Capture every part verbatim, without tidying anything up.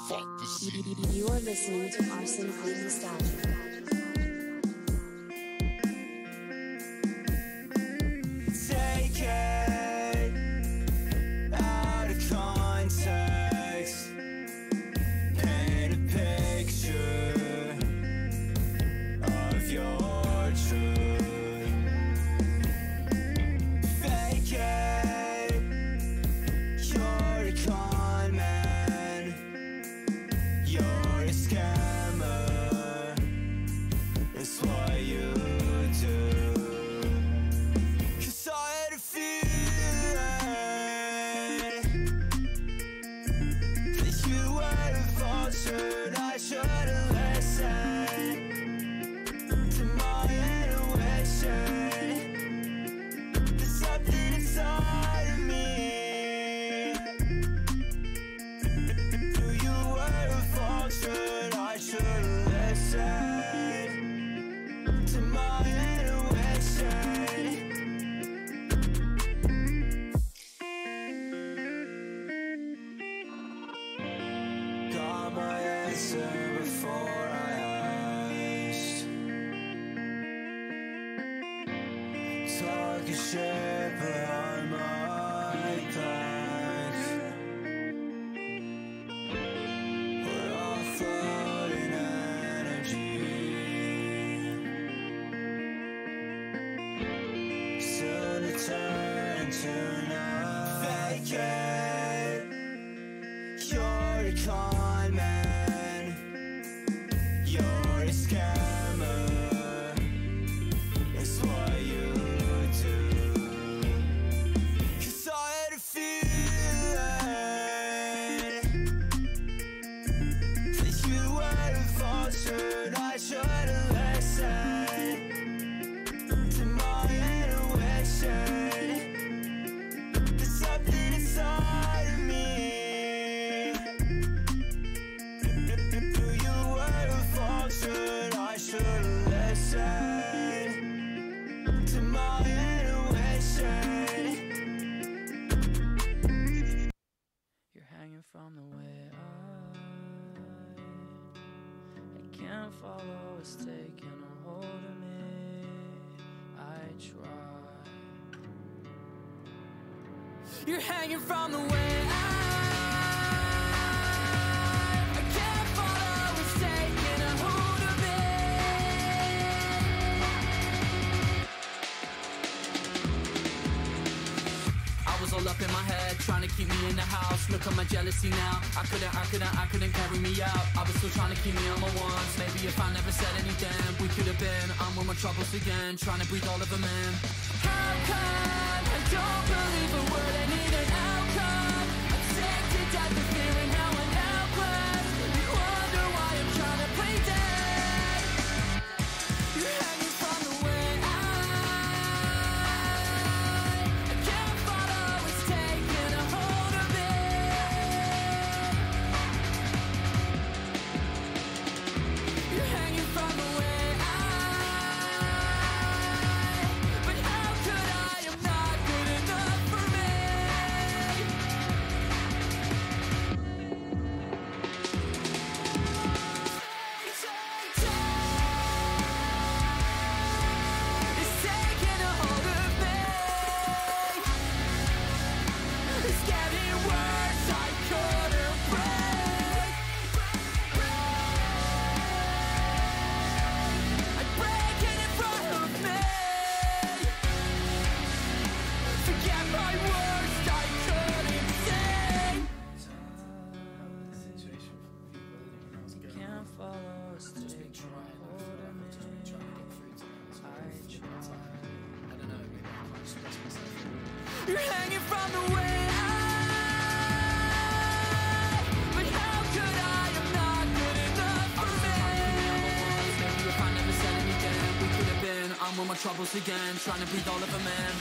Fuck this shit. You are listening to Arson of Nostalgia. Take it out of context, paint a picture of your truth. Fake it, you're a con man, you're a scammer, it's what you do. I should've listened to my intuition. There's something inside of me. Knew you were a falsehood. I should've listened to my intuition. Got my answer before I asked. Talking shit behind my back. We're all floating energy, soon to turn to nothing. Fake it, you're a con man, you're a scammer, it's what you do. Cause I had a feeling that you were a falsehood. I should've listened to my intuition. There's something inside of me. I should've listened to my intuition. You're hanging from the way I I can't follow, it's taking a hold of me. I try. You're hanging from the way I I can't follow, it's taking a hold of me. I was all up in my head, trying to keep me in the house. Look at my jealousy now. I couldn't, I couldn't, I couldn't carry me out. I was still trying to keep me on my ones. Maybe if I never said anything, we could have been. I'm with my troubles again, trying to breathe all of them in. How come I don't believe a word? I need an outcome. I'm sick to death of fearing how I'm helpless. You wonder why I'm trying to play dead. You're hanging from the way I I can't follow, it's taking a hold of me. You're hanging from the way I but how could I? I'm not good enough for me. It's taking a hold of me. It's getting worse, I couldn't break. I break it in front of me. Forget my worst, I couldn't say. Can't follow, it's taking a hold of me. I try. You're hanging from the way I but how could I? I'm not good enough for me. Maybe if I never said anything, we could have been. I'm with my troubles again, trying to breathe all of them in.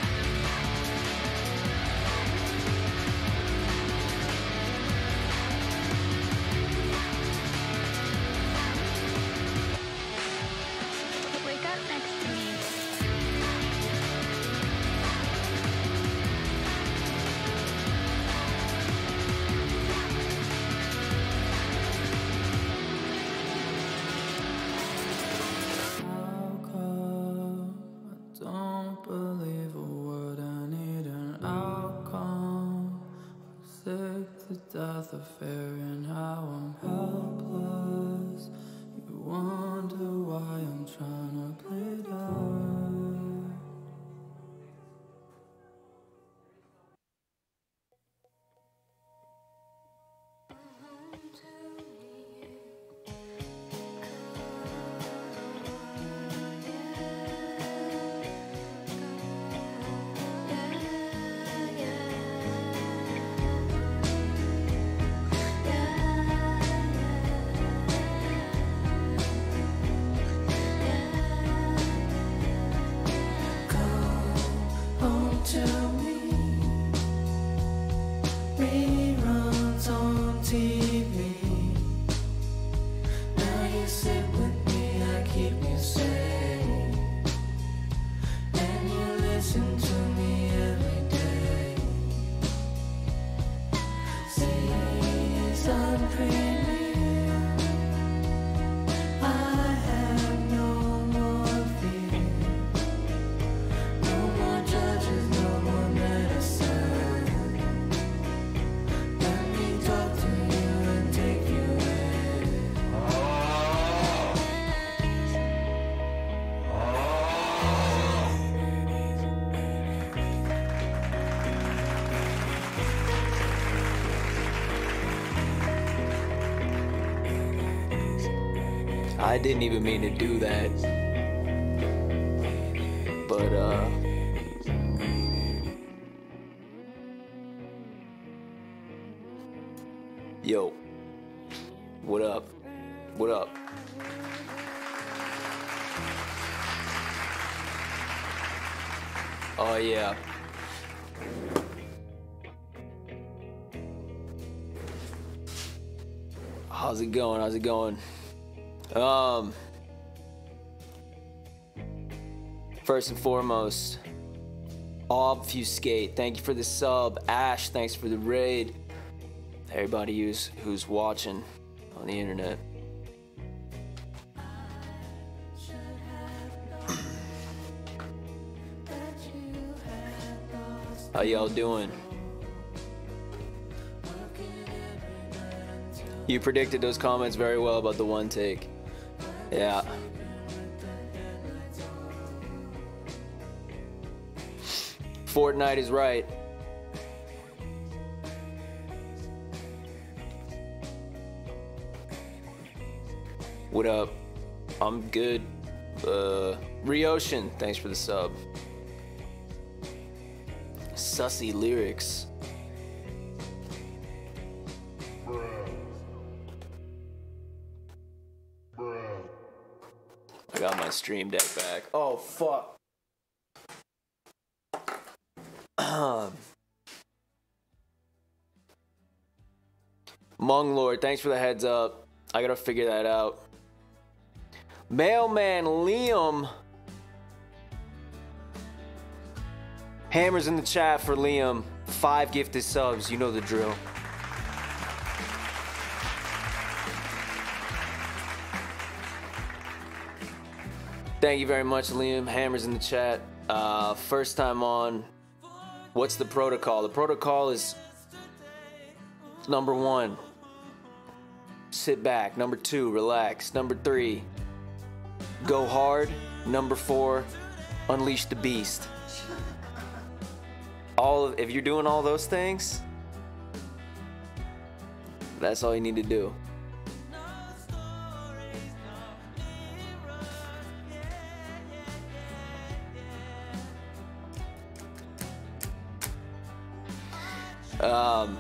Wake up next to me. death of fear and how I'm helpless. You wonder why I'm trying to play down. Tell me, reruns on T V. Now you sit with me, I keep you safe, and you listen to me every day. Season premiere, I have no more fear. No more judges, no more medicine. Let me talk to you and take you in. I didn't even mean to do that. But, uh... yo. What up? What up? Oh, yeah. How's it going? How's it going? Um, first and foremost, Obfuscate, thank you for the sub. Ash, thanks for the raid. Everybody who's who's watching on the internet. How y'all doing? You predicted those comments very well about the one take. Yeah. Fortnite is right. What up? I'm good. Uh, Ryocean, thanks for the sub. Sussy lyrics. I got my stream deck back. Oh, fuck. Mung Lord, thanks for the heads up. I gotta figure that out. Mailman Liam. Hammers in the chat for Liam. Five gifted subs, you know the drill. Thank you very much, Liam. Hammers in the chat. Uh, first time on. What's the protocol? The protocol is number one, sit back. Number two, relax. Number three, go hard. Number four, unleash the beast. All of, if you're doing all those things, that's all you need to do. Um,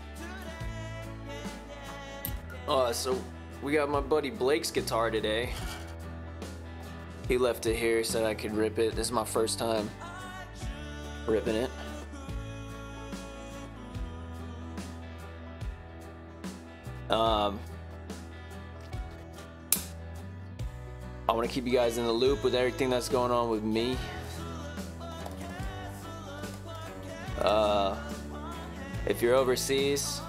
uh, so we got my buddy Blake's guitar today. He left it here, said I could rip it. This is my first time ripping it. Um, I want to keep you guys in the loop with everything that's going on with me. Uh, if you're overseas,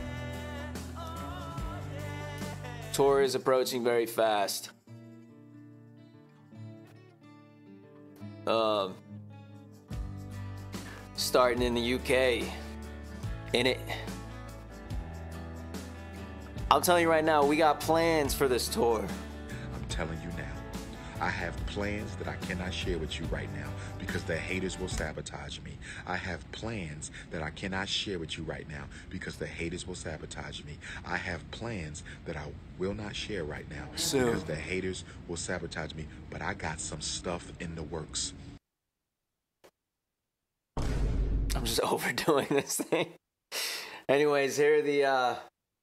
tour is approaching very fast. Um, starting in the U K, in it, I'm telling you right now, we got plans for this tour. I'm telling you now, I have plans that I cannot share with you right now because the haters will sabotage me. I have plans that I cannot share with you right now because the haters will sabotage me. I have plans that I will not share right now Soon. because the haters will sabotage me. But I got some stuff in the works. I'm just overdoing this thing. Anyways, here are the uh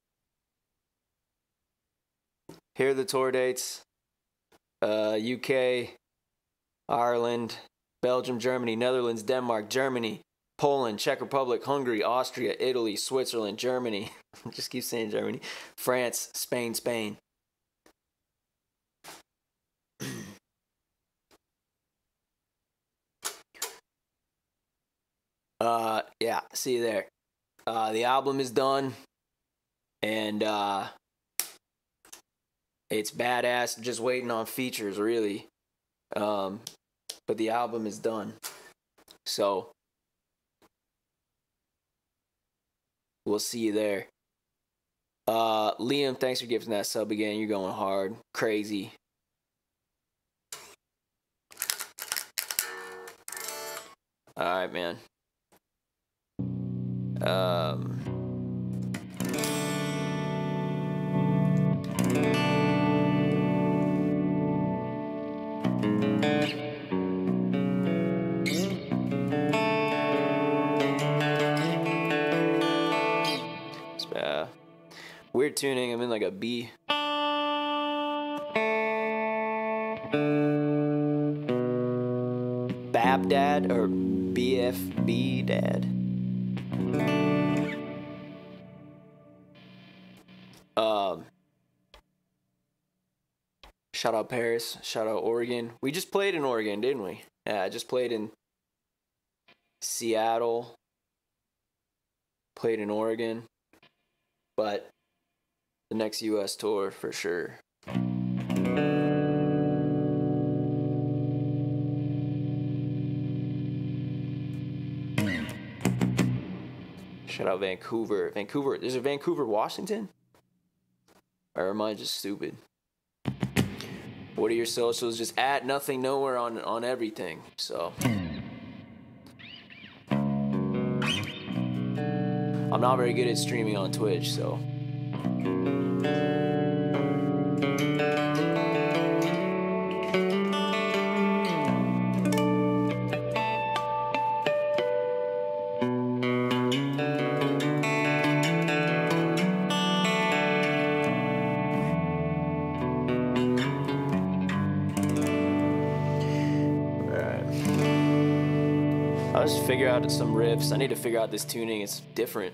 here are the tour dates. Uh U K, Ireland, Belgium, Germany, Netherlands, Denmark, Germany, Poland, Czech Republic, Hungary, Austria, Italy, Switzerland, Germany. Just keep saying Germany. France, Spain, Spain. uh yeah, see you there. Uh the album is done and uh it's badass, just waiting on features really. Um but the album is done. So we'll see you there. Uh, Liam, thanks for giving that sub again. You're going hard. Crazy. Alright, man. Um... Uh, weird tuning. I'm in like a B. Bab Dad or B F B Dad. Um. Shout out Paris. Shout out Oregon. We just played in Oregon, didn't we? Yeah, I just played in Seattle. Played in Oregon. But the next U S tour for sure. Shout out Vancouver. Vancouver. Is it Vancouver, Washington? Or am I just stupid? What are your socials? Just at nothing nowhere on, on everything. So. I'm not very good at streaming on Twitch, so. I'll just figure out some riffs. I need to figure out this tuning. It's different.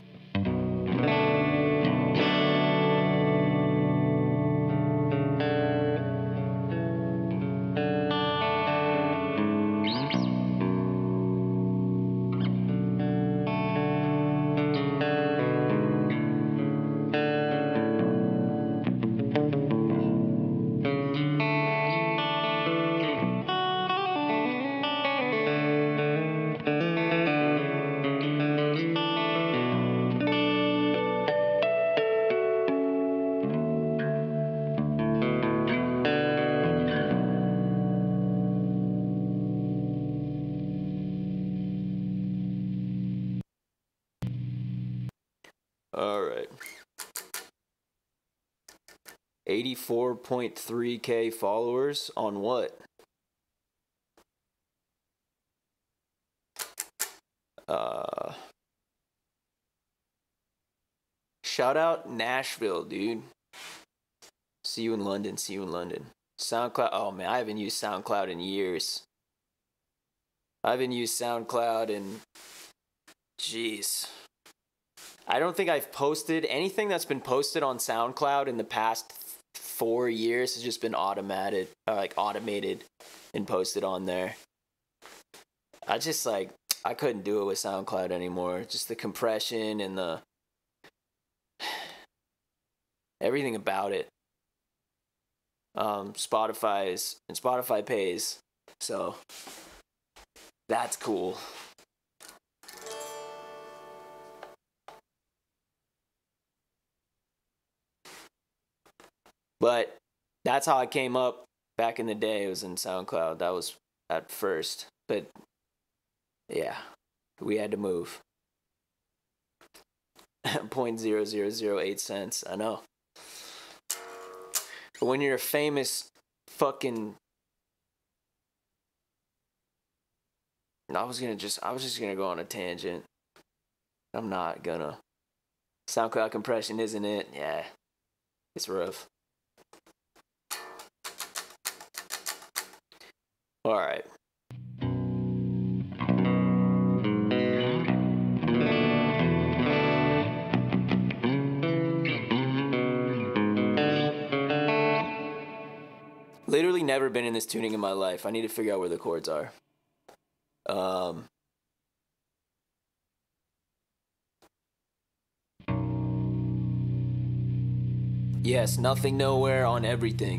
Alright. eighty-four point three K followers on what? Uh, shout out Nashville, dude. See you in London. See you in London. SoundCloud. Oh man, I haven't used SoundCloud in years. I haven't used SoundCloud in. Jeez. I don't think I've posted anything that's been posted on SoundCloud in the past four years has just been automated, uh, like automated, and posted on there. I just like I couldn't do it with SoundCloud anymore. Just the compression and the everything about it. Um, Spotify's and Spotify pays, so that's cool. But that's how I came up back in the day. It was in SoundCloud. That was at first. But yeah, we had to move. Point zero zero zero eight cents. I know. But when you're a famous fucking, I was gonna just, I was just gonna go on a tangent. I'm not gonna. SoundCloud compression, isn't it? Yeah, it's rough. All right. Literally never been in this tuning in my life. I need to figure out where the chords are. Um. Yes, nothing, nowhere on everything.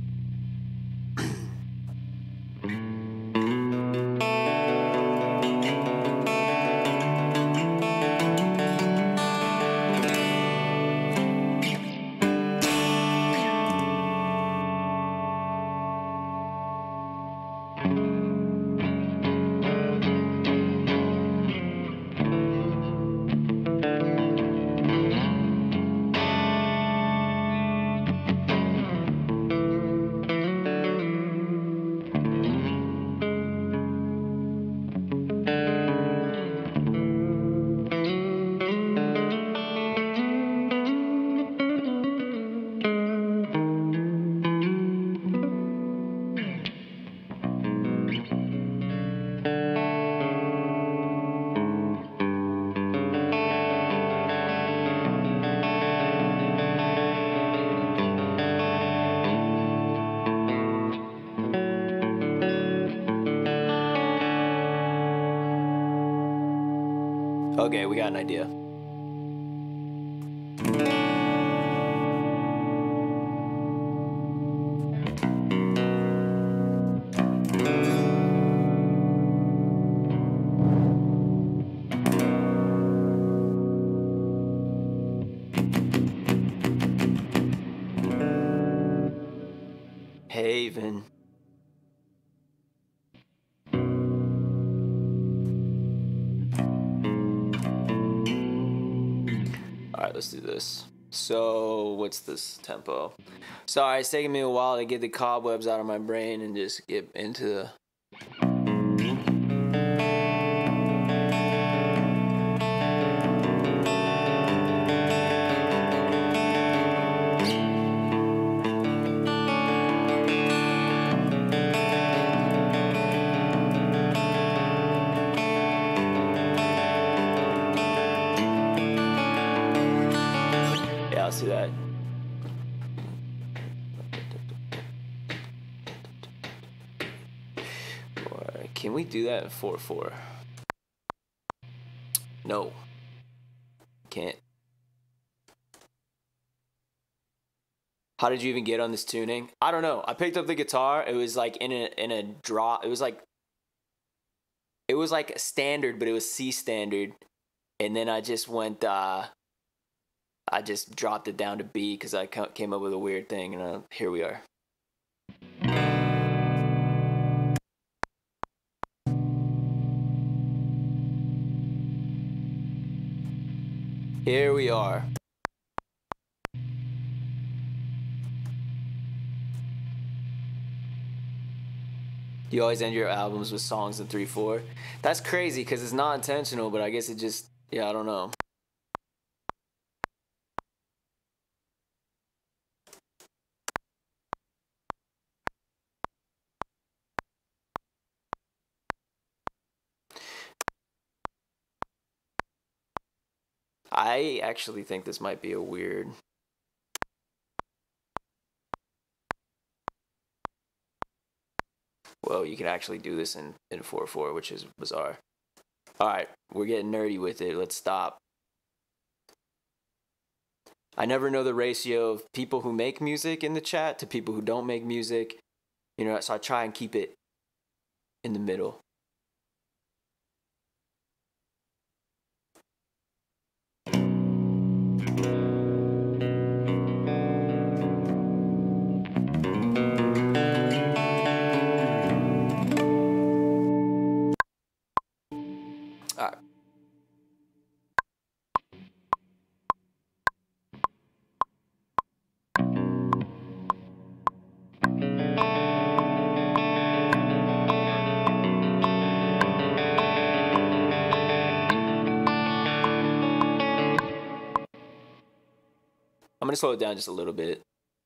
Okay, we got an idea. Haven. Alright, let's do this. So, what's this tempo? Sorry, it's taking me a while to get the cobwebs out of my brain and just get into the... Yeah, I'll see that. Or can we do that in four four? No. Can't. How did you even get on this tuning? I don't know. I picked up the guitar. It was like in a in a draw. It was like it was like a standard, but it was C standard. And then I just went uh I just dropped it down to B because I came up with a weird thing, and uh, here we are. Here we are. You always end your albums with songs in three four. That's crazy because it's not intentional, but I guess it just, yeah, I don't know. I actually think this might be a weird... Well, you can actually do this in, in four four, which is bizarre. Alright, we're getting nerdy with it. Let's stop. I never know the ratio of people who make music in the chat to people who don't make music. You know, so I try and keep it in the middle. I'm gonna slow it down just a little bit.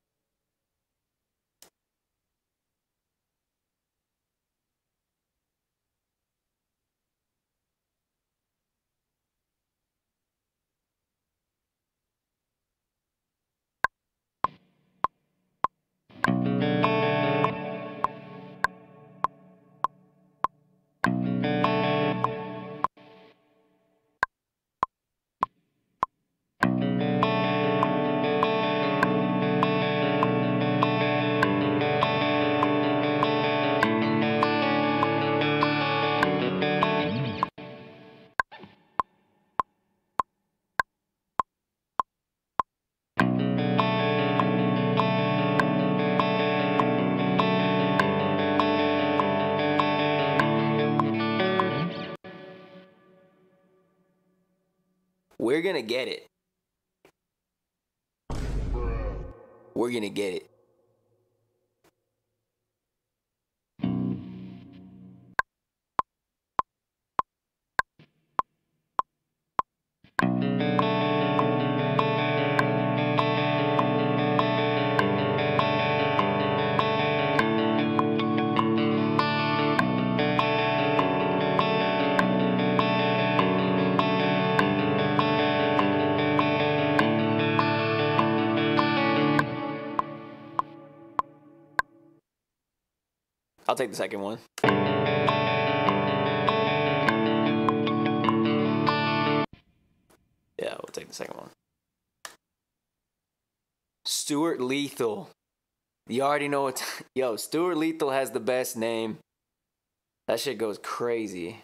We're gonna get it. We're gonna get it. I'll take the second one. Yeah, we'll take the second one. Stuart Lethal. You already know what. Yo, Stuart Lethal has the best name. That shit goes crazy.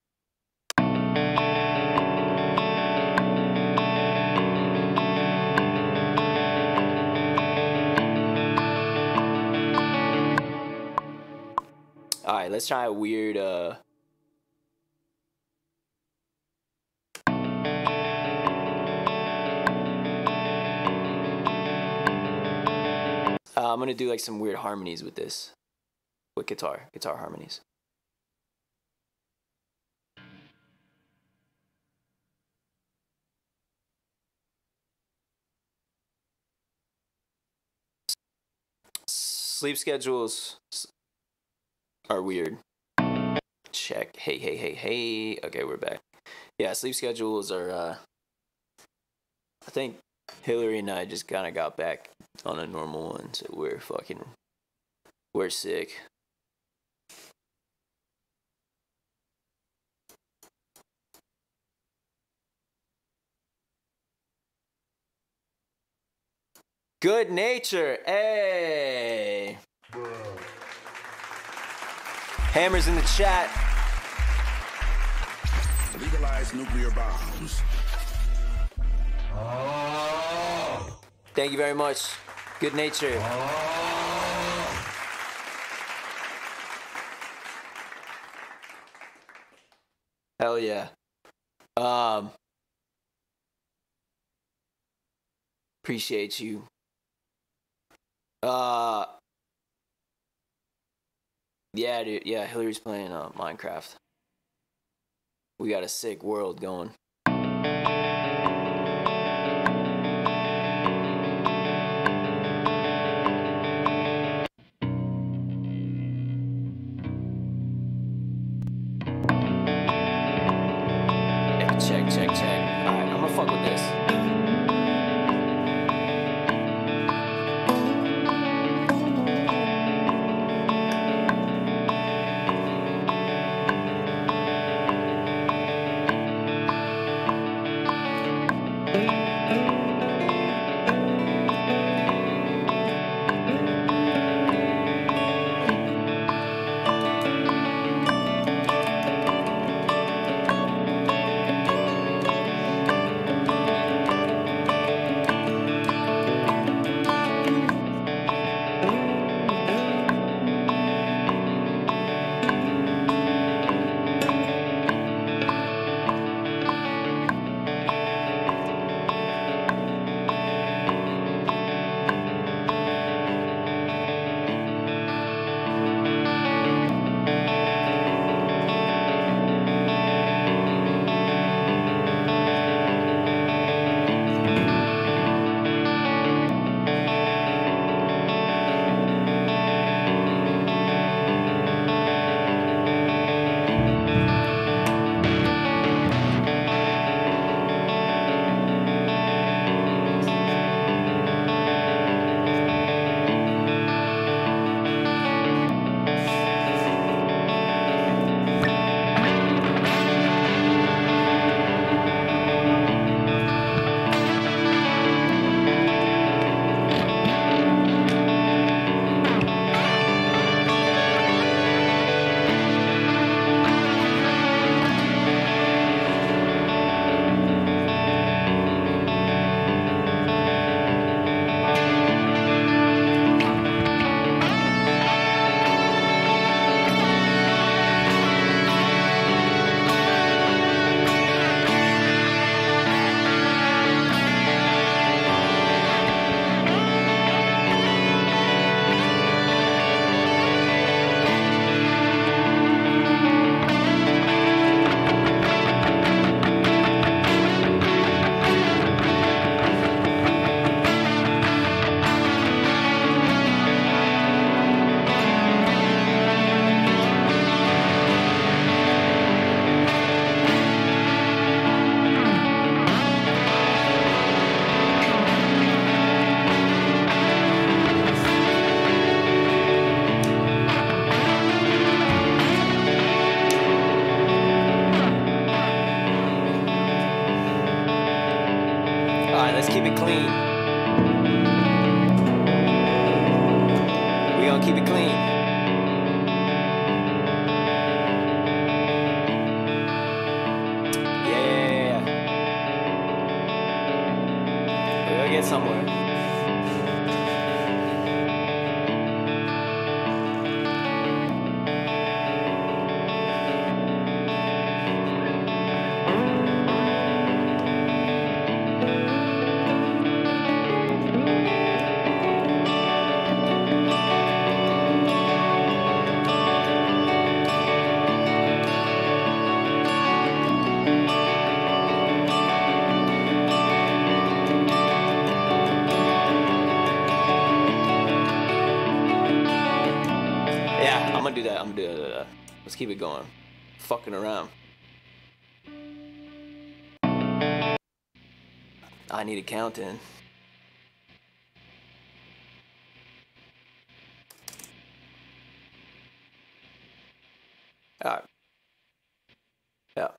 All right, let's try a weird, uh... Uh, I'm gonna do like some weird harmonies with this. With guitar, guitar harmonies. Sleep schedules are weird. Check. Hey, hey, hey, hey. Okay, we're back. Yeah, sleep schedules are, uh... I think Hillary and I just kind of got back on a normal one, so we're fucking... We're sick. Good nature. Hey. Hammers in the chat. Legalize nuclear bombs. Thank you very much. Good nature. Hell yeah. Um. Appreciate you. Uh. Yeah, dude. Yeah, Hillary's playing uh, Minecraft. We got a sick world going. Check, check, check. Alright, I'm gonna fuck with this. gotta get somewhere. Yeah, I'm gonna do that. I'm gonna do that. Let's keep it going. Fucking around. I need a count in. Alright. Yeah.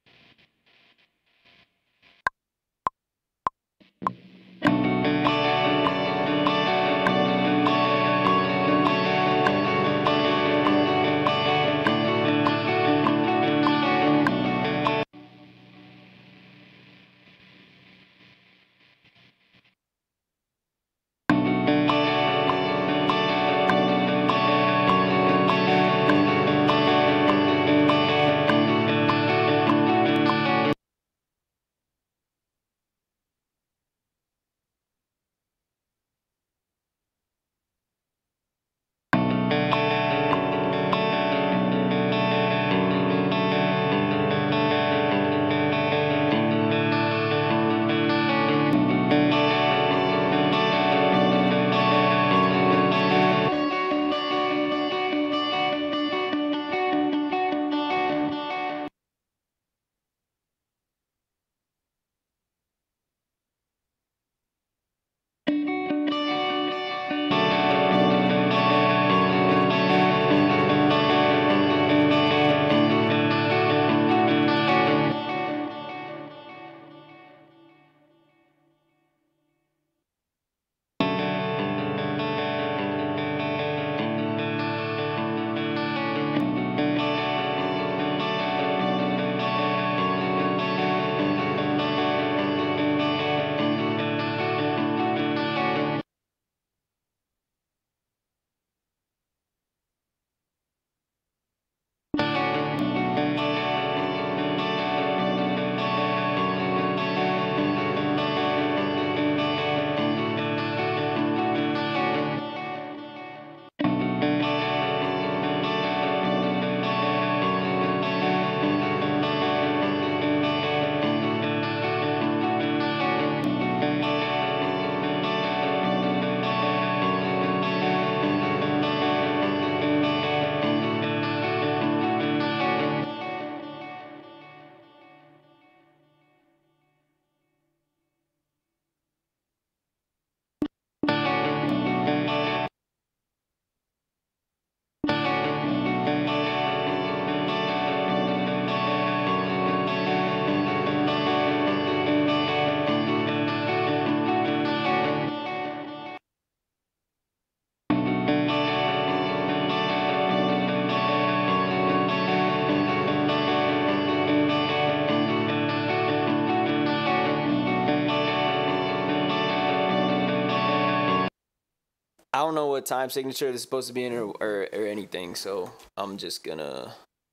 I don't know what time signature this is supposed to be in or, or, or anything, so I'm just gonna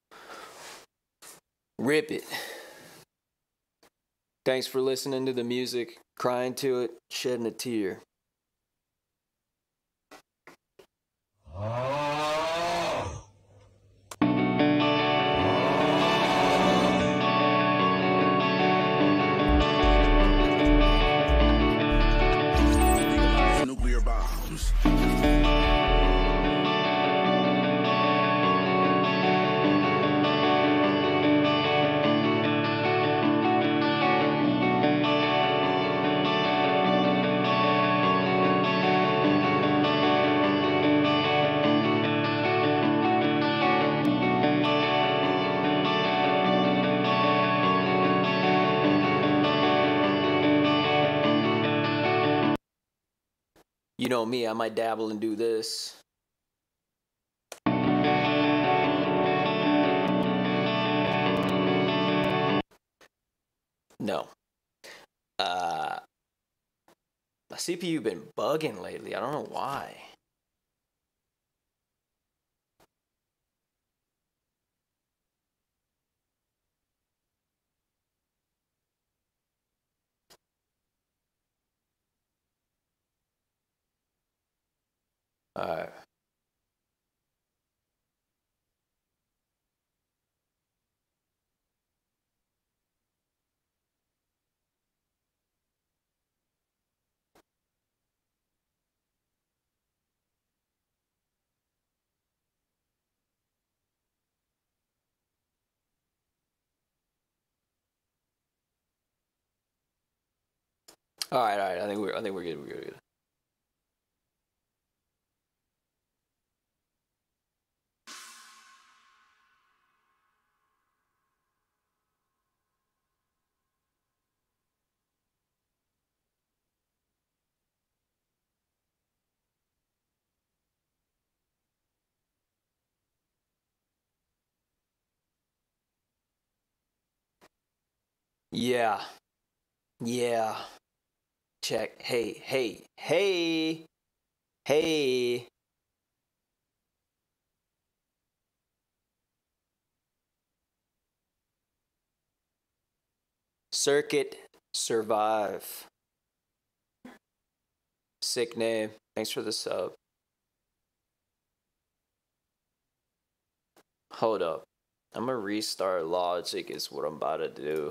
rip it. Thanks for listening to the music, crying to it, shedding a tear. Legalize nuclear bombs. You know me, I might dabble and do this. No. Uh, My C P U been bugging lately. I don't know why. Alright. Alright, alright. I think we're I think we're good, we're good, we're good. Yeah. Yeah. Check. Hey, hey, hey, hey. Circuit Survive. Sick name. Thanks for the sub. Hold up. I'm gonna restart Logic is what I'm about to do.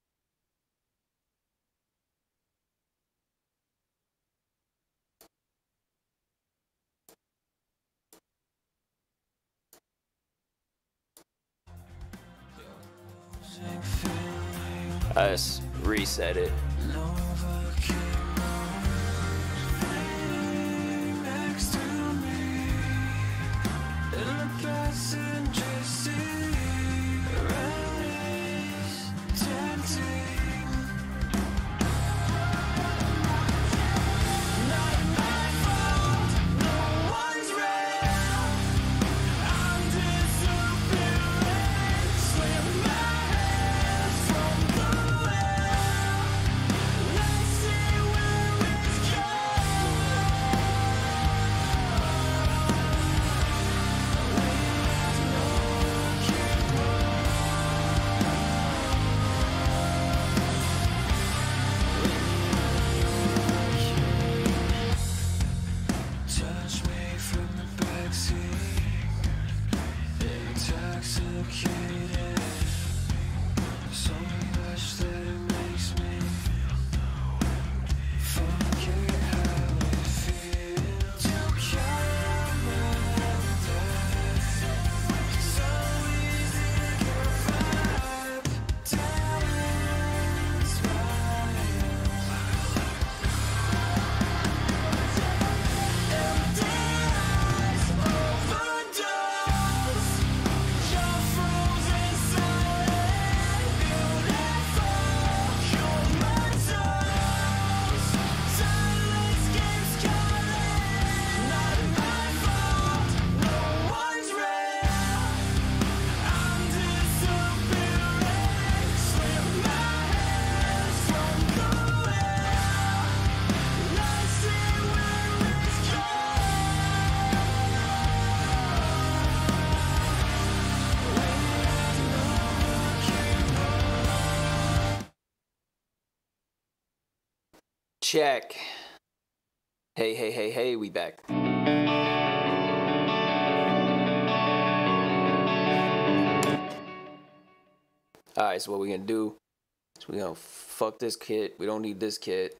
I just reset it. Check. Hey, hey, hey, hey, we back. Alright, so what we're gonna do is we're gonna fuck this kit. We don't need this kit.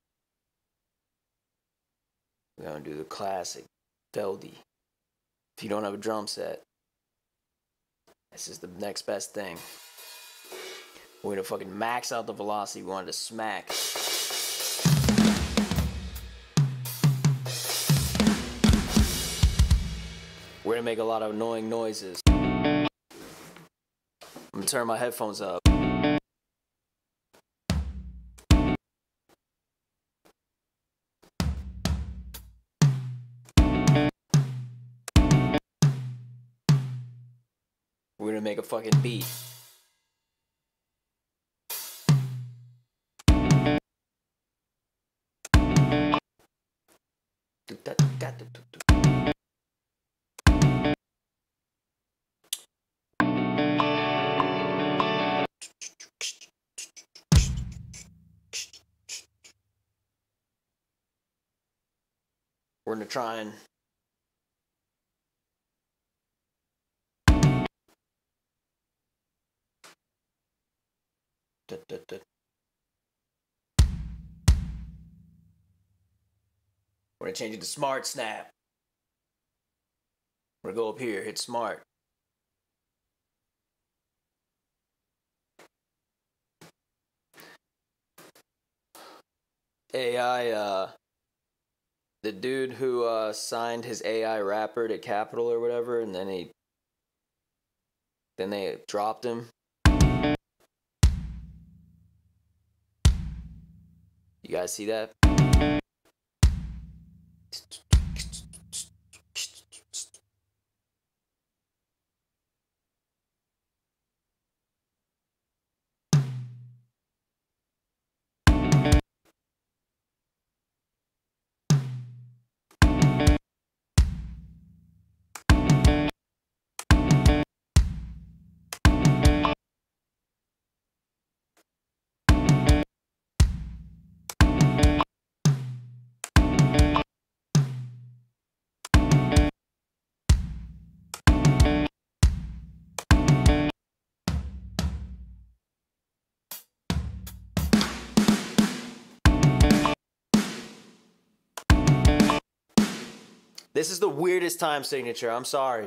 We're gonna do the classic Feldy. If you don't have a drum set, this is the next best thing. We're gonna fucking max out the velocity we wanted to smack. We're gonna make a lot of annoying noises. I'm gonna turn my headphones up. We're gonna make a fucking beat. We're gonna try and da, da, da. We're gonna change it to Smart Snap. We're gonna go up here, hit Smart. A I, uh, the dude who uh, signed his A I rapper to Capitol or whatever, and then he, then they dropped him. You guys see that? This is the weirdest time signature. I'm sorry.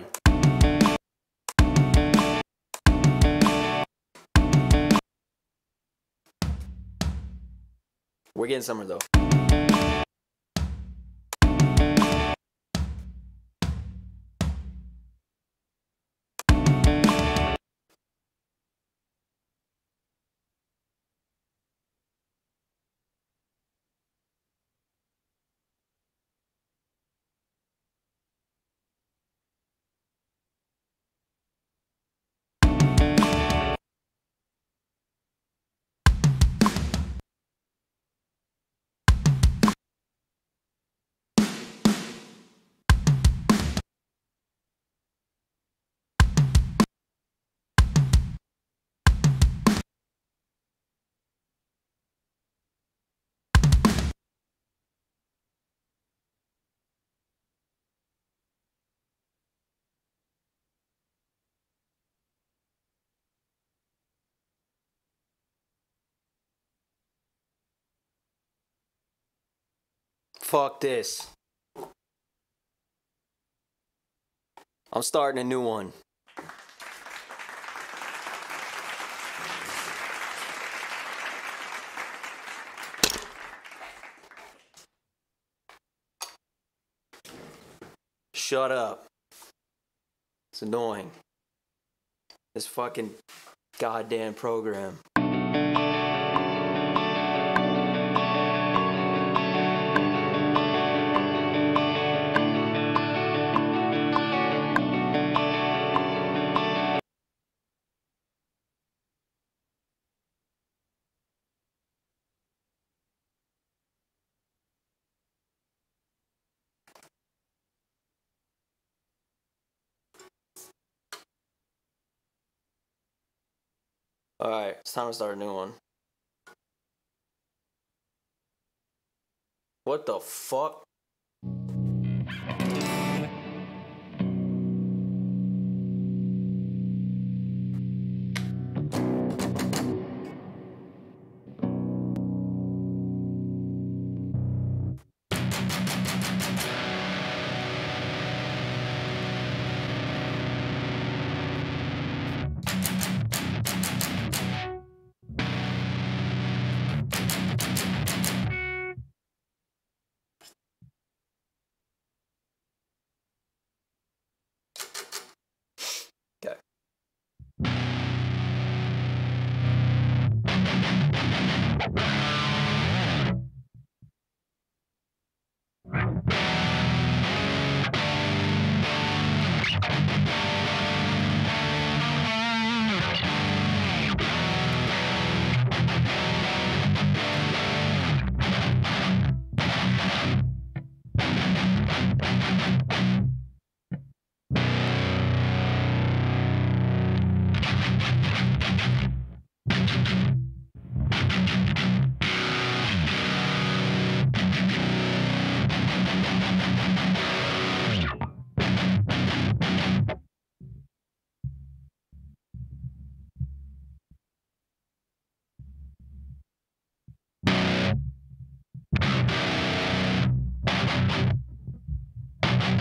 We're getting somewhere though. Fuck this. I'm starting a new one. Shut up. It's annoying. This fucking goddamn program. Alright, it's time to start a new one. What the fuck?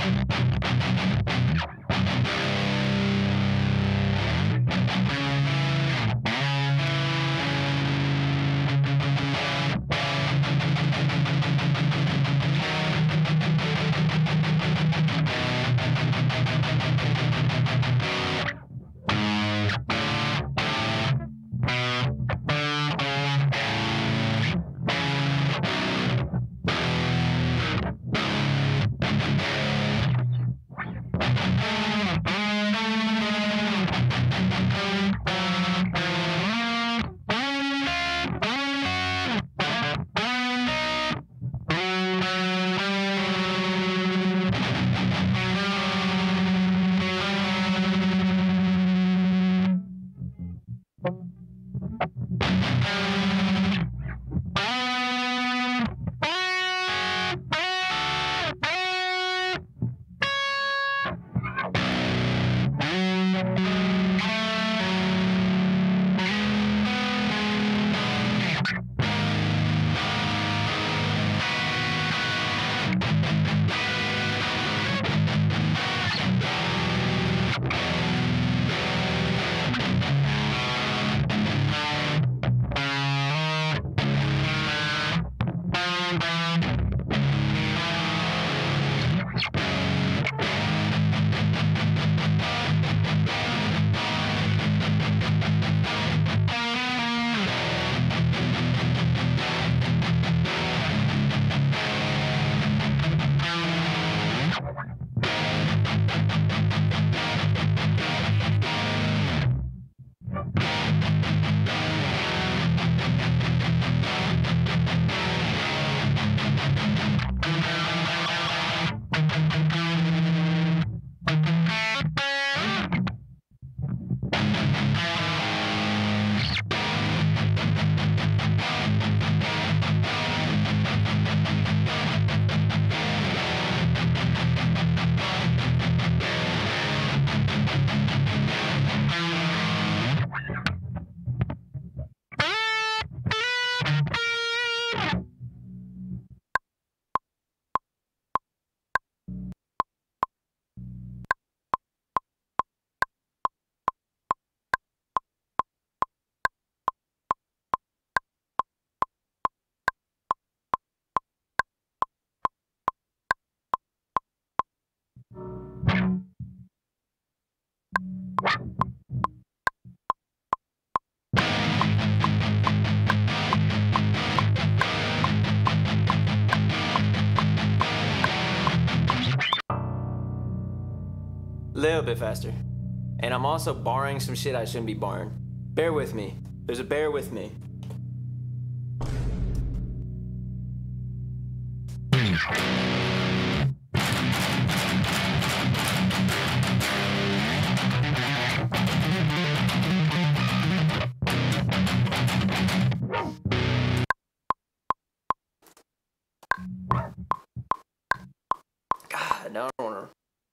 Little bit faster. And I'm also barring some shit I shouldn't be barring. Bear with me. There's a bear with me. God, now I don't wanna.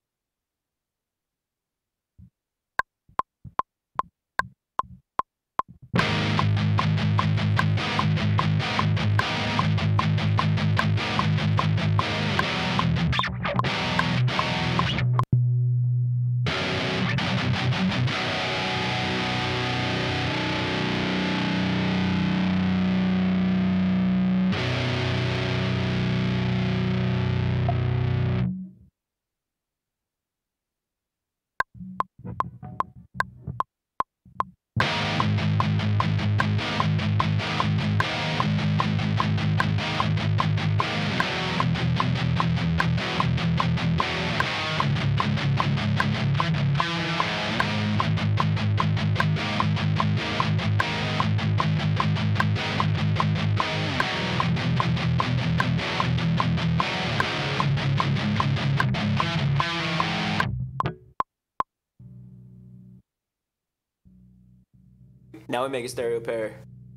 Now we make a stereo pair.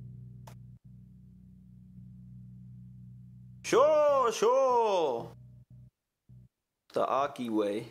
Sure, sure. The Aki way.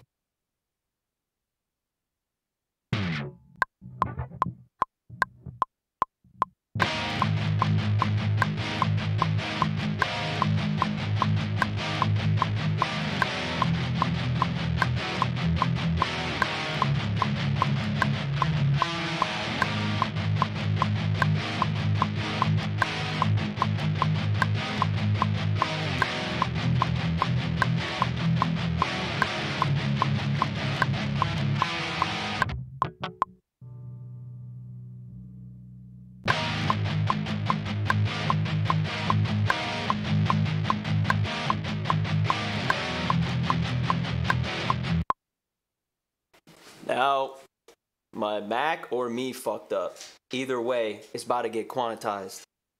Now, my Mac or me fucked up. Either way, it's about to get quantized.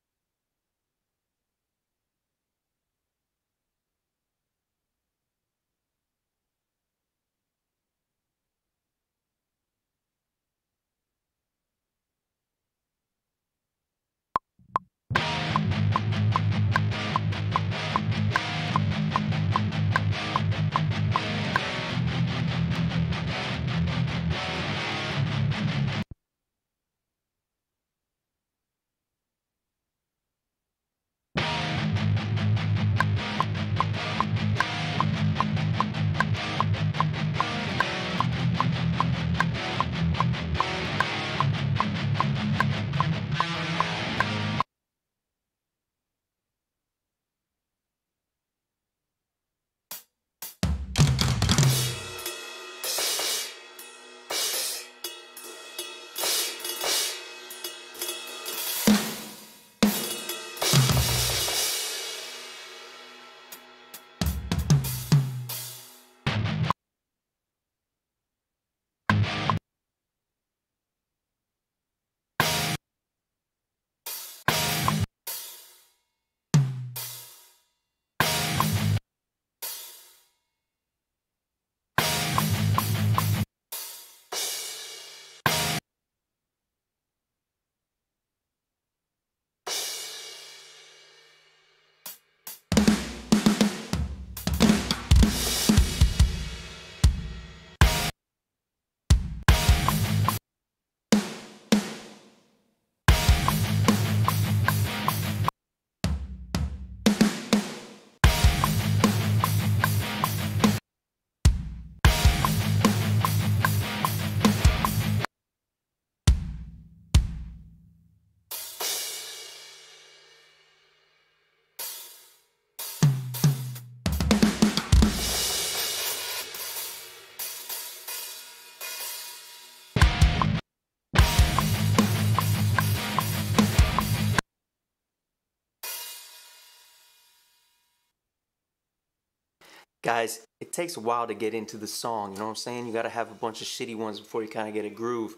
Guys, it takes a while to get into the song, you know what I'm saying? You gotta have a bunch of shitty ones before you kind of get a groove.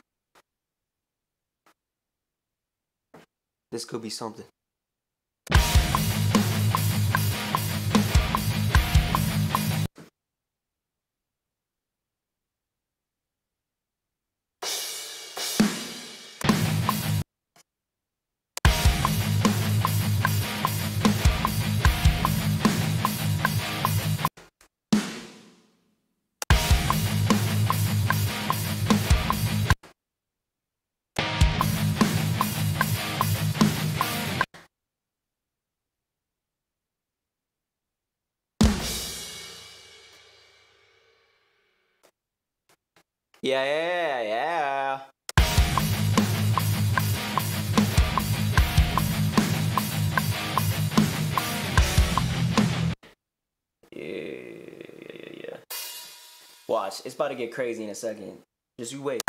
This could be something. Yeah, yeah, yeah. Yeah, yeah, yeah, yeah. Watch, it's about to get crazy in a second. Just you wait.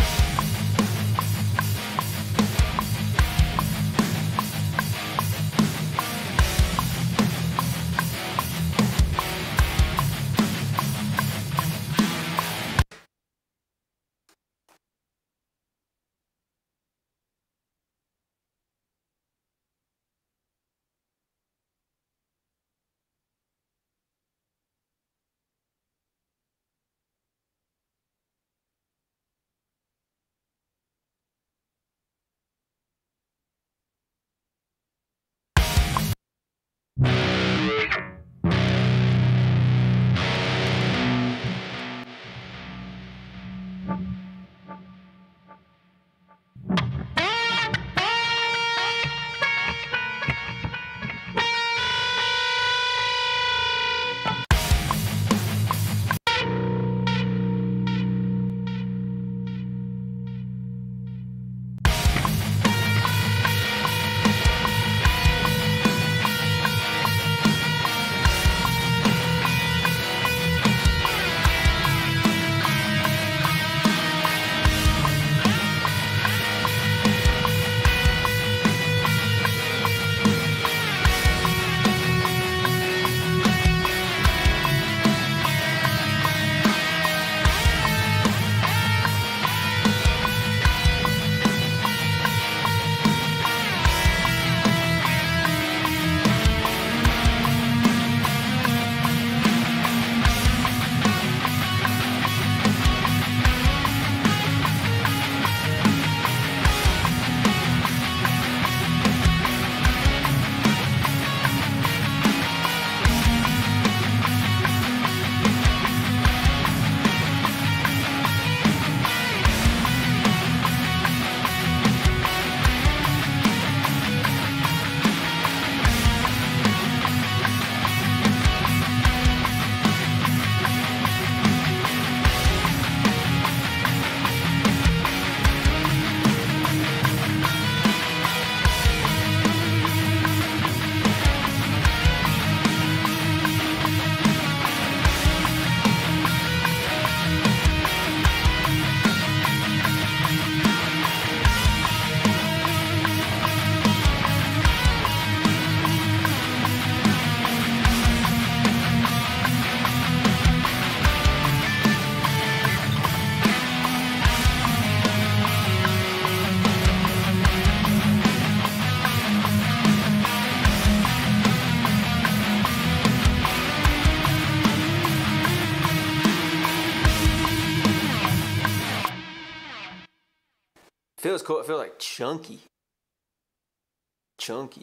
Feels cool. It feels like chunky. Chunky.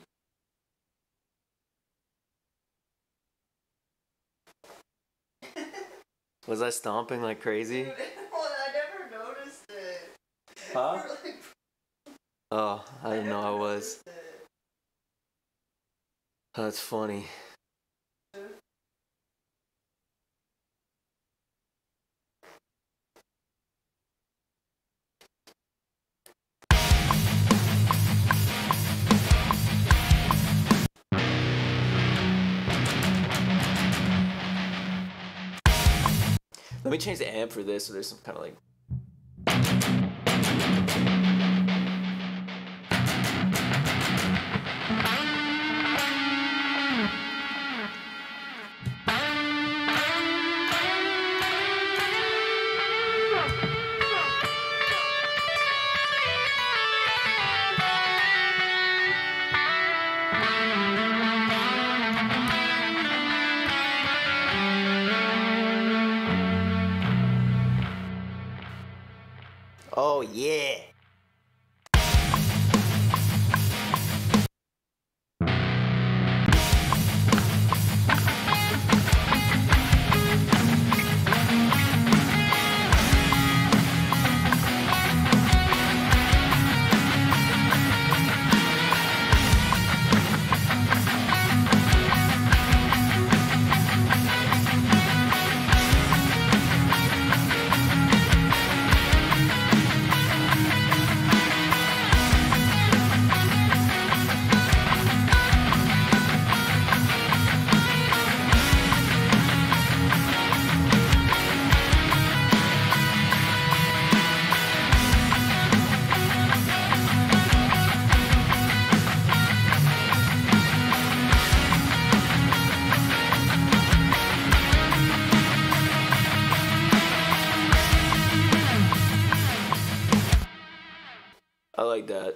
Was I stomping like crazy? Dude, well, I never noticed it. Huh? You're like, Oh, I didn't know I never was. noticed it. That's funny. Let me change the amp for this so there's some kind of like. Oh yeah. I like that.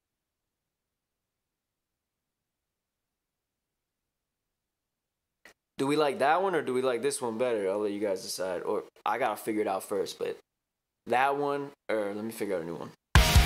Do we like that one or do we like this one better? I'll let you guys decide. Or I gotta figure it out first, but that one, or let me figure out a new one.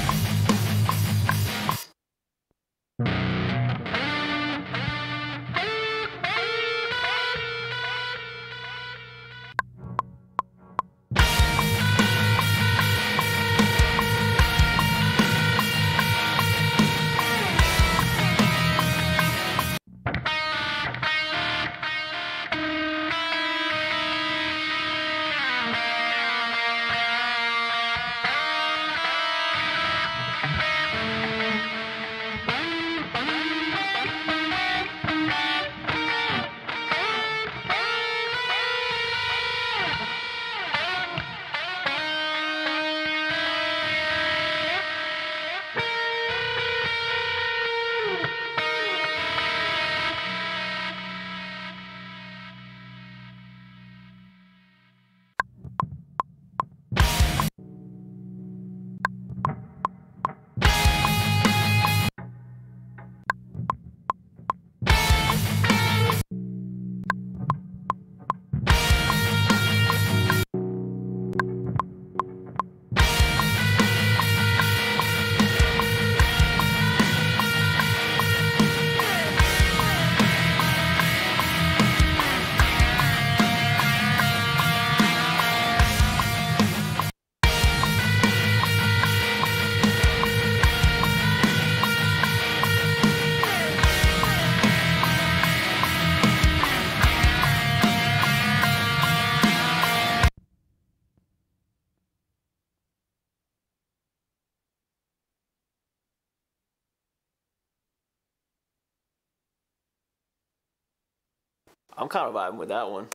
I'm kind of vibing with that one.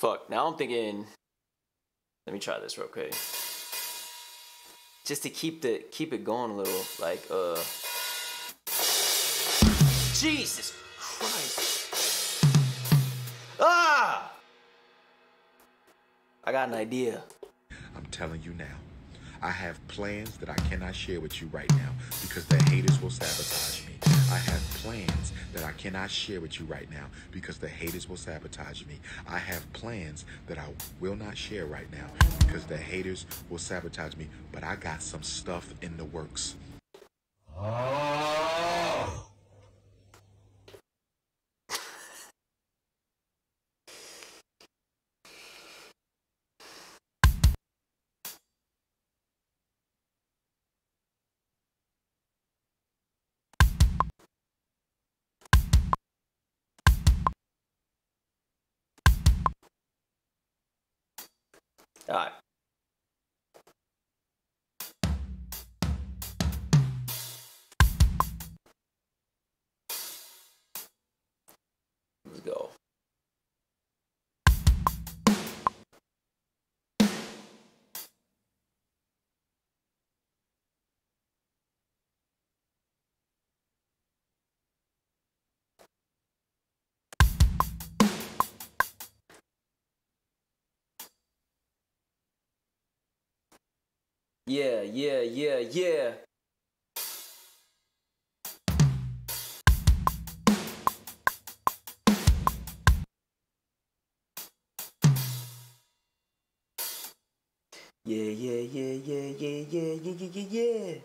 Fuck. Now I'm thinking. Let me try this real quick. Just to keep the keep it going a little, like uh. Jesus Christ! Ah! I got an idea. I'm telling you now, I have plans that I cannot share with you right now because the haters will sabotage me. I have plans that I cannot share with you right now because the haters will sabotage me. I have plans that I will not share right now because the haters will sabotage me. But I got some stuff in the works. Oh. All right. Let's go. Yeah, yeah, yeah, yeah. Yeah, yeah, yeah, yeah, yeah, yeah, yeah, yeah, yeah, yeah.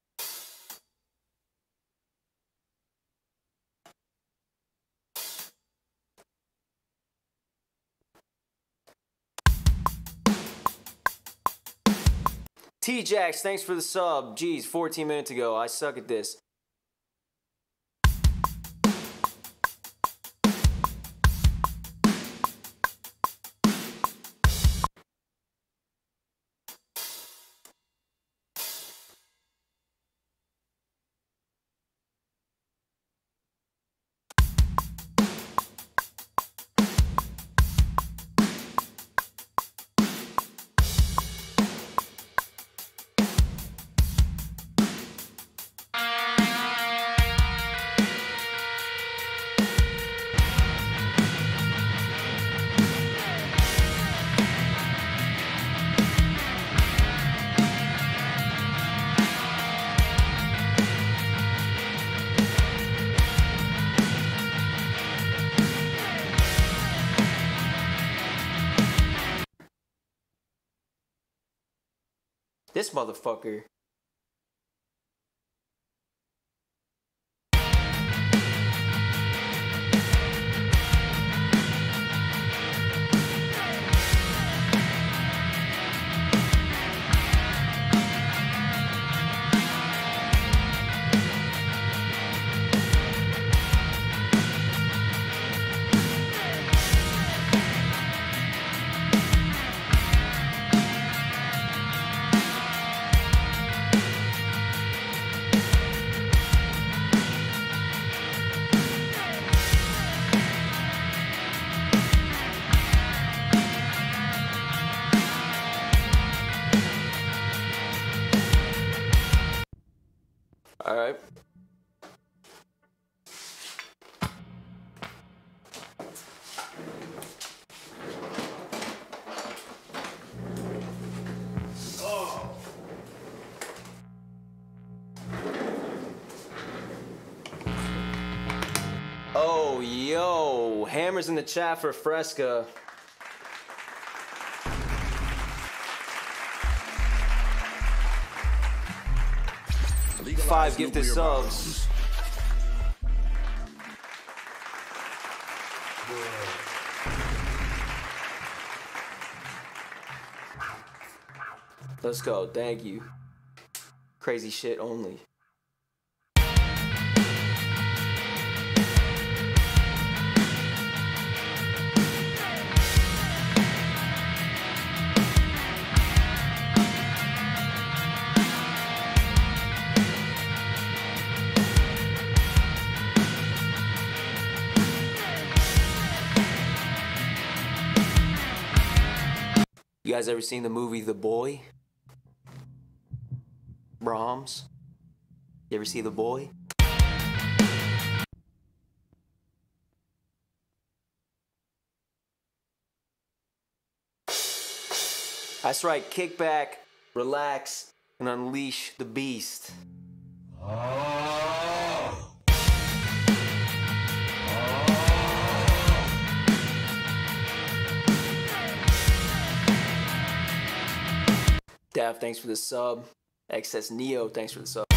T-Jax, thanks for the sub. Jeez, fourteen minutes ago. I suck at this. This motherfucker. All right. Oh. Oh, yo, hammers in the chat for Fresca. Five gifted subs. Let's go. Thank you. Crazy shit only. You guys ever seen the movie The Boy? Brahms? You ever see The Boy? That's right, kick back, relax, and unleash the beast. Dav, thanks for the sub. X S Neo, thanks for the sub.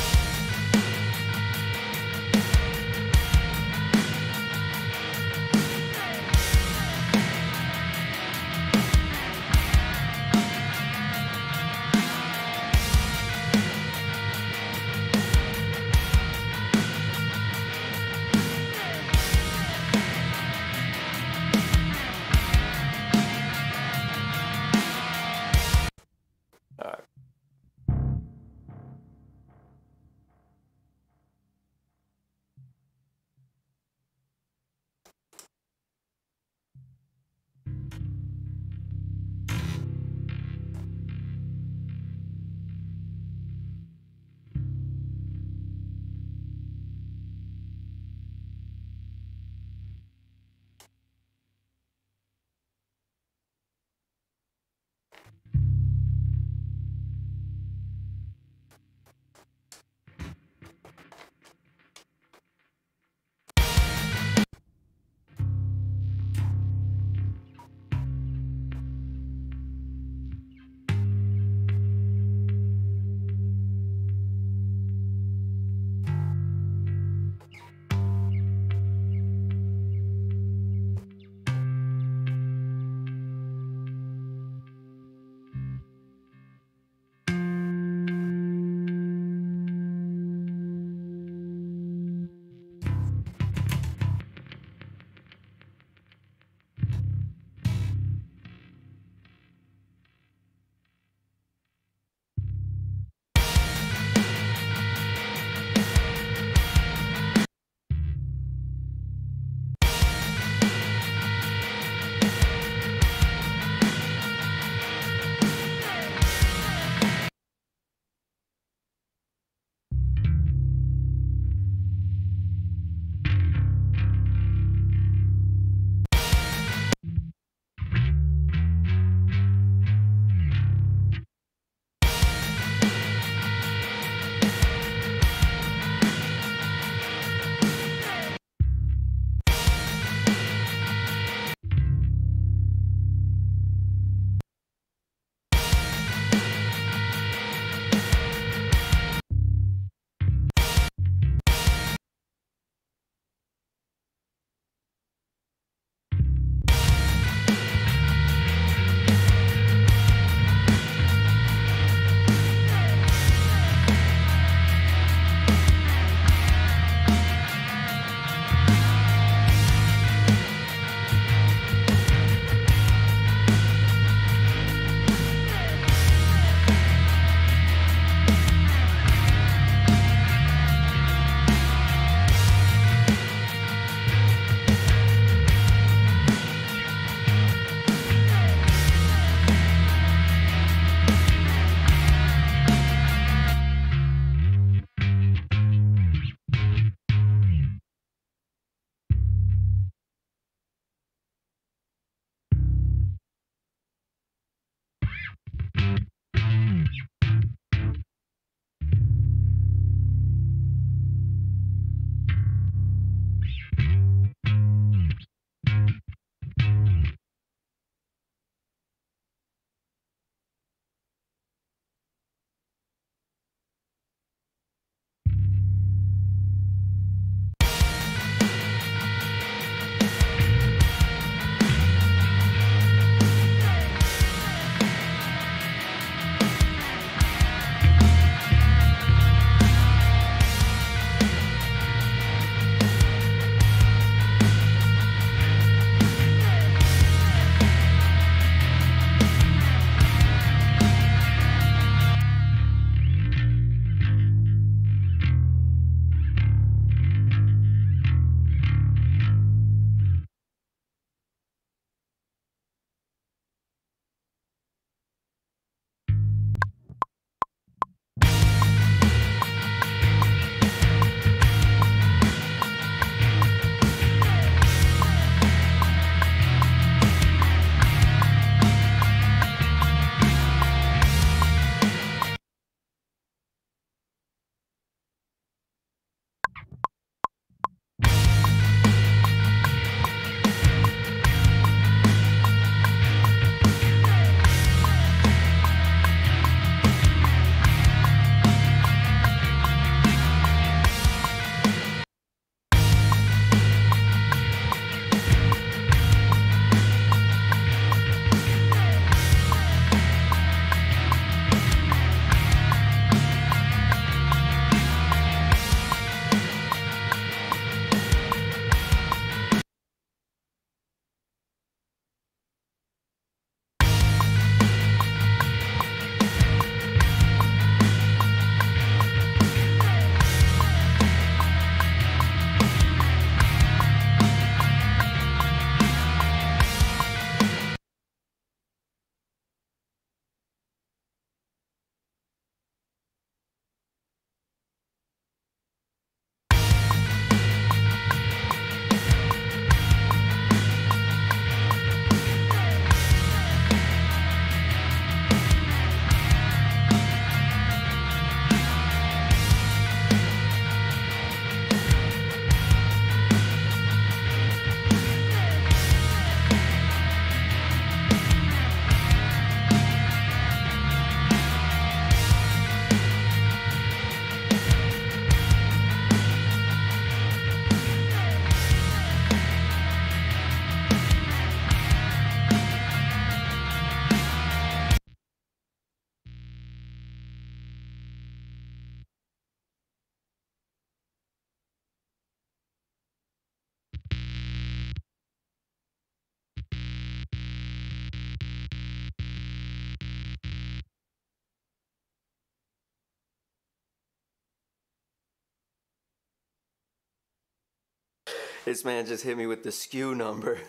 This man just hit me with the S K U number.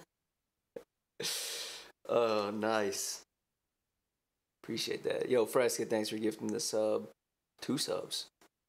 Oh, nice. Appreciate that. Yo, Fresca, thanks for gifting the sub. Two subs.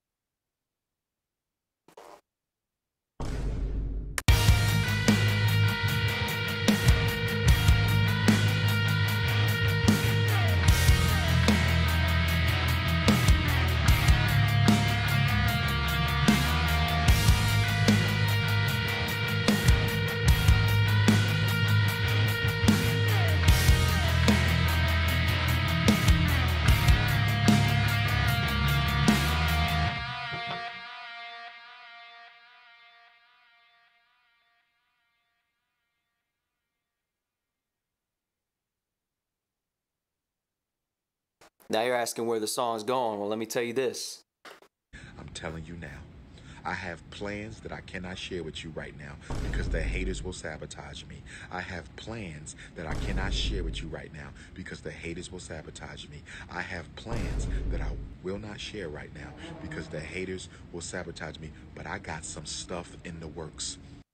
Now you're asking where the song's going. Well, let me tell you this. I'm telling you now. I have plans that I cannot share with you right now because the haters will sabotage me. I have plans that I cannot share with you right now because the haters will sabotage me. I have plans that I will not share right now because the haters will sabotage me. But I got some stuff in the works.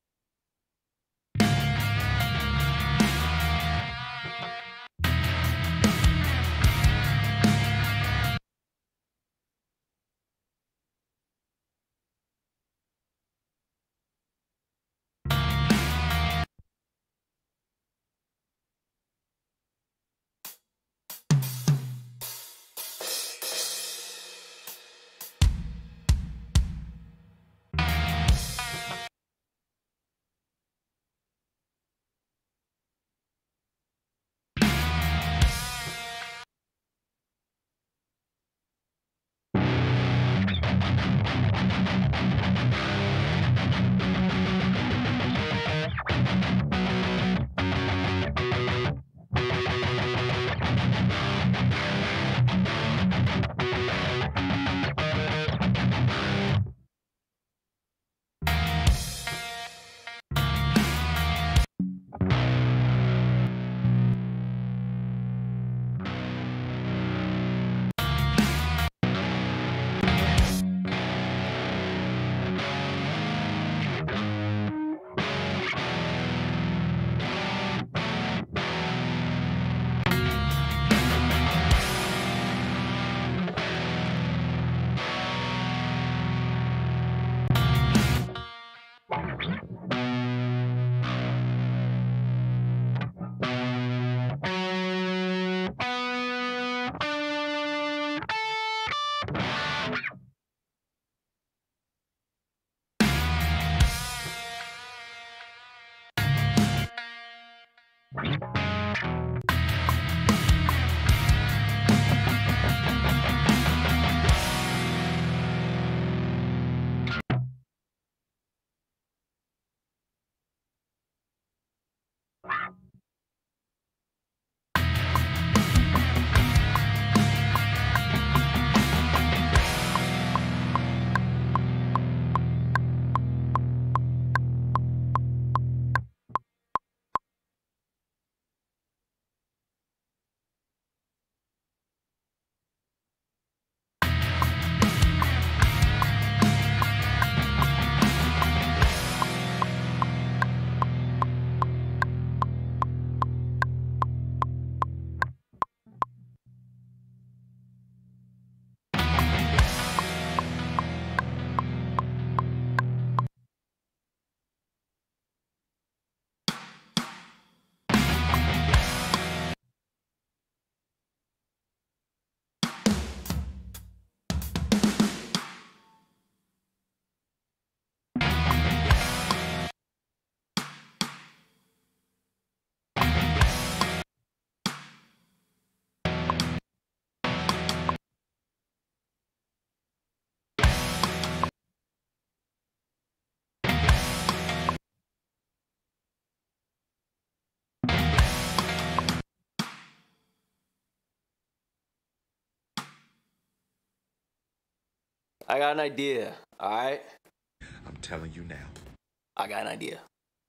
I got an idea, all right? I'm telling you now. I got an idea.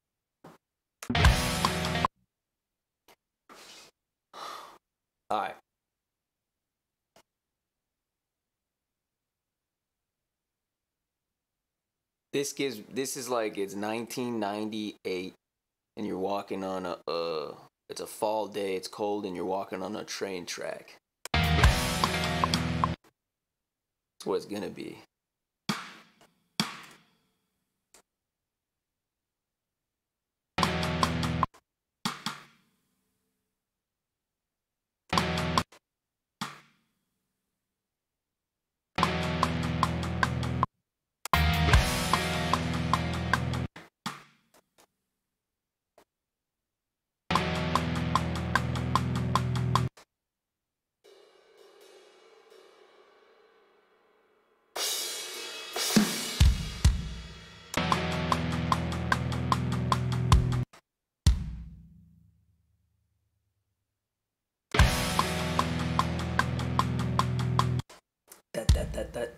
All right. This gives this is like it's nineteen ninety-eight, and you're walking on a uh, it's a fall day. It's cold, and you're walking on a train track. That's what it's gonna be. That that that that.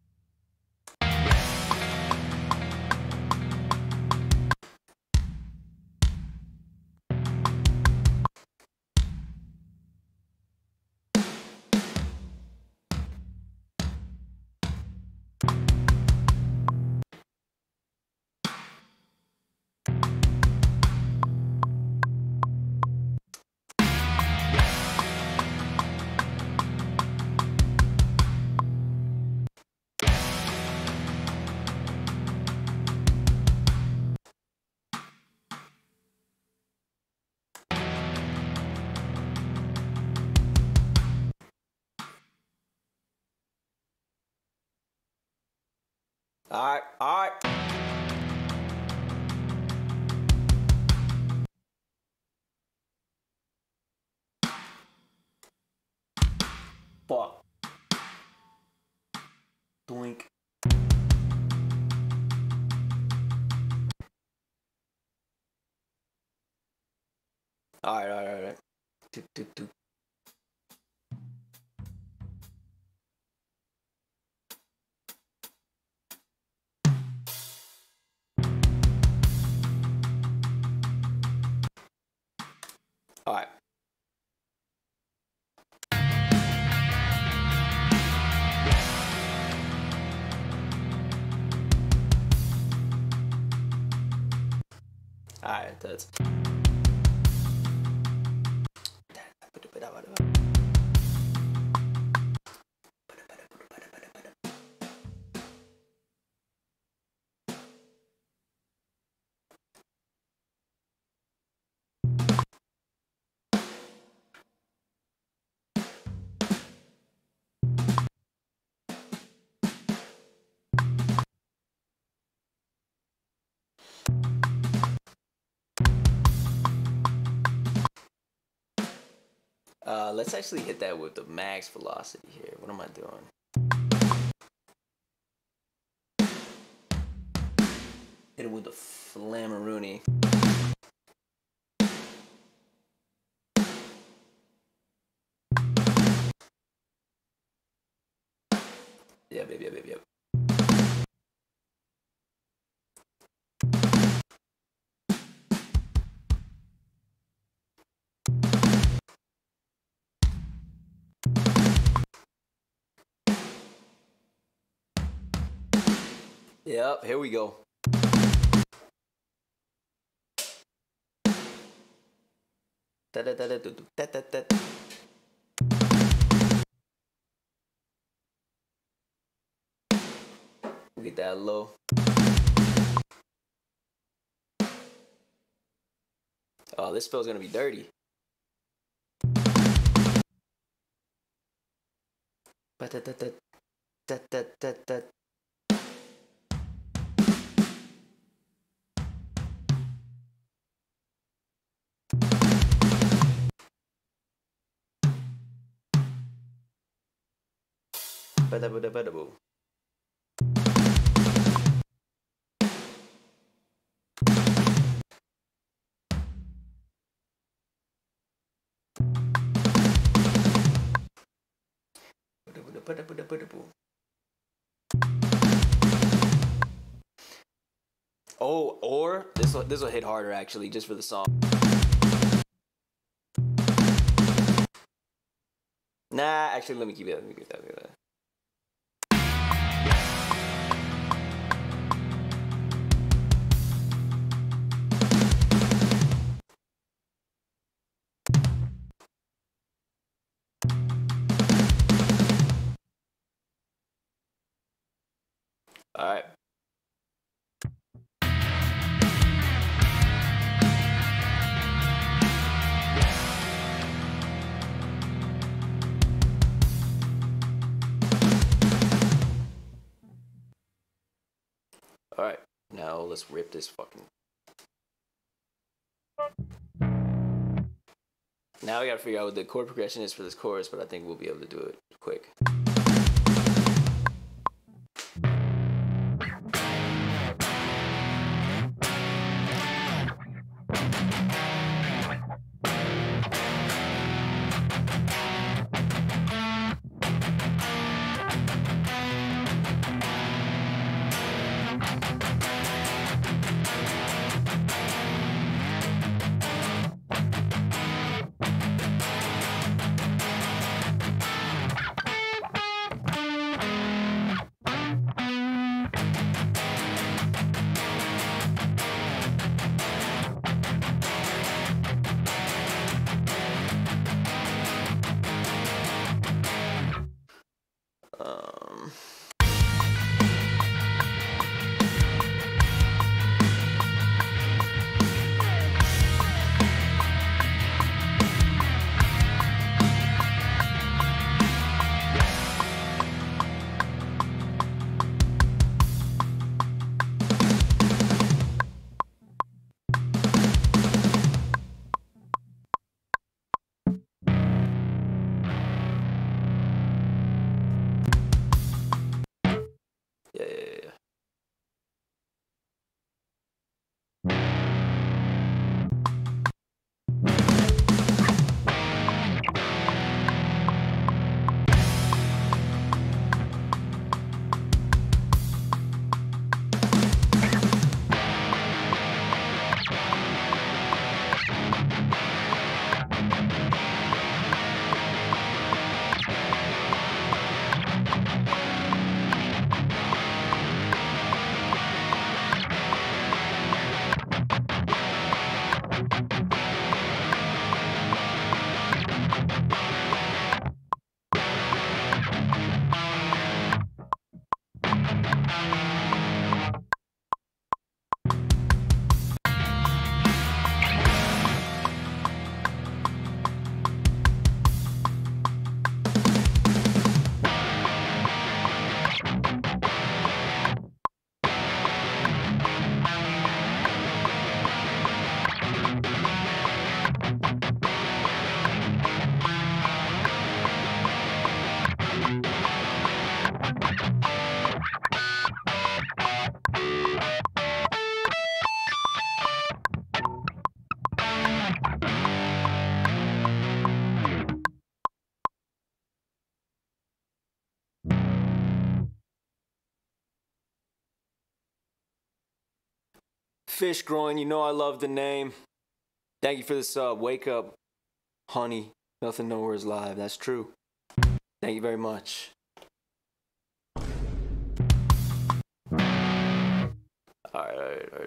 All right, all right. Fuck. Doink. All right, all right, all right. Do, do, do. All right. All right, that's. Uh, let's actually hit that with the max velocity here. What am I doing? Hit it with the Flammaroony. Yep, yep, yep, yep, yep. Yep, here we go. Da da da da da da da da. Get that low. Oh, this spell's gonna be dirty. Ba da da da da da da da. Bada bada bada boo. Bada bada bada boo. Oh, or this will this will hit harder actually, just for the song. Nah, actually, let me keep it. Let me keep that. Let me keep that. All right. All right. Now let's rip this fucking. Now we gotta figure out what the chord progression is for this chorus, but I think we'll be able to do it quick. Um, yeah, yeah, yeah. Fish growing, you know I love the name. Thank you for the sub. Wake up, honey. Nothing nowhere is live. That's true. Thank you very much. All right, all right, all right.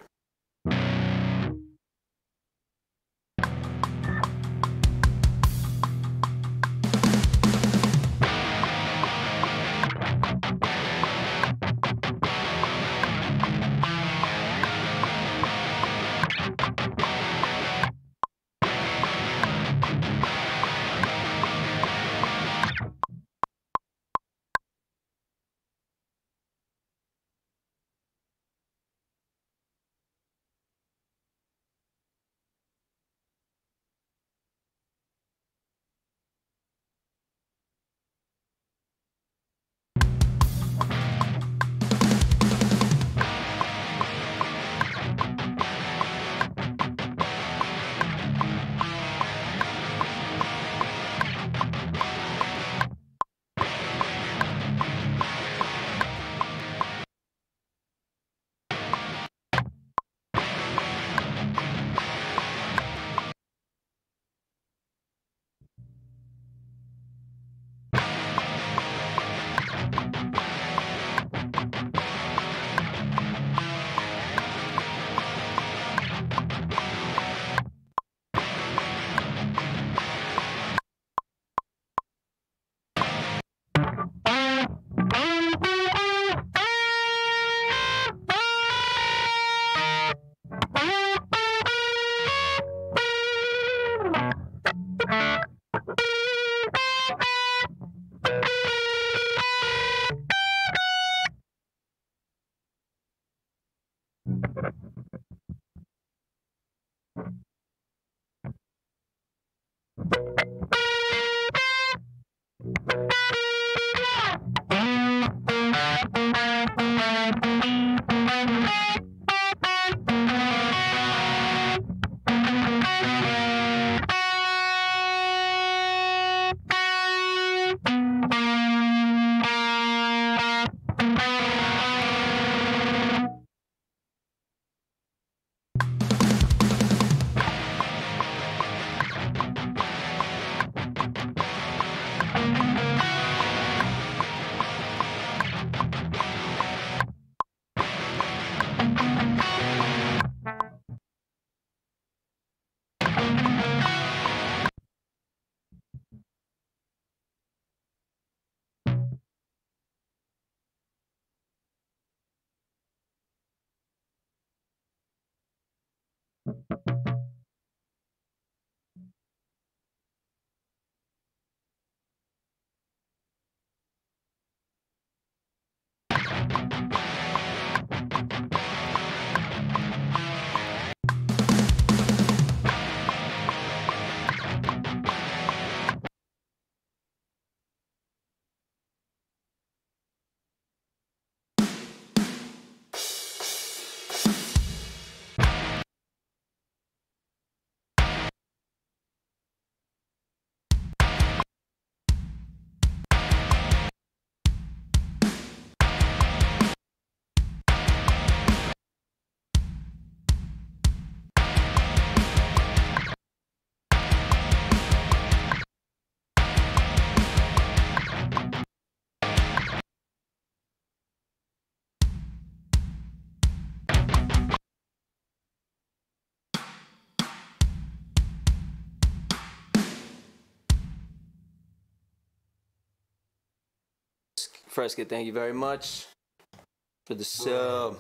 Fresca, thank you very much for the sub.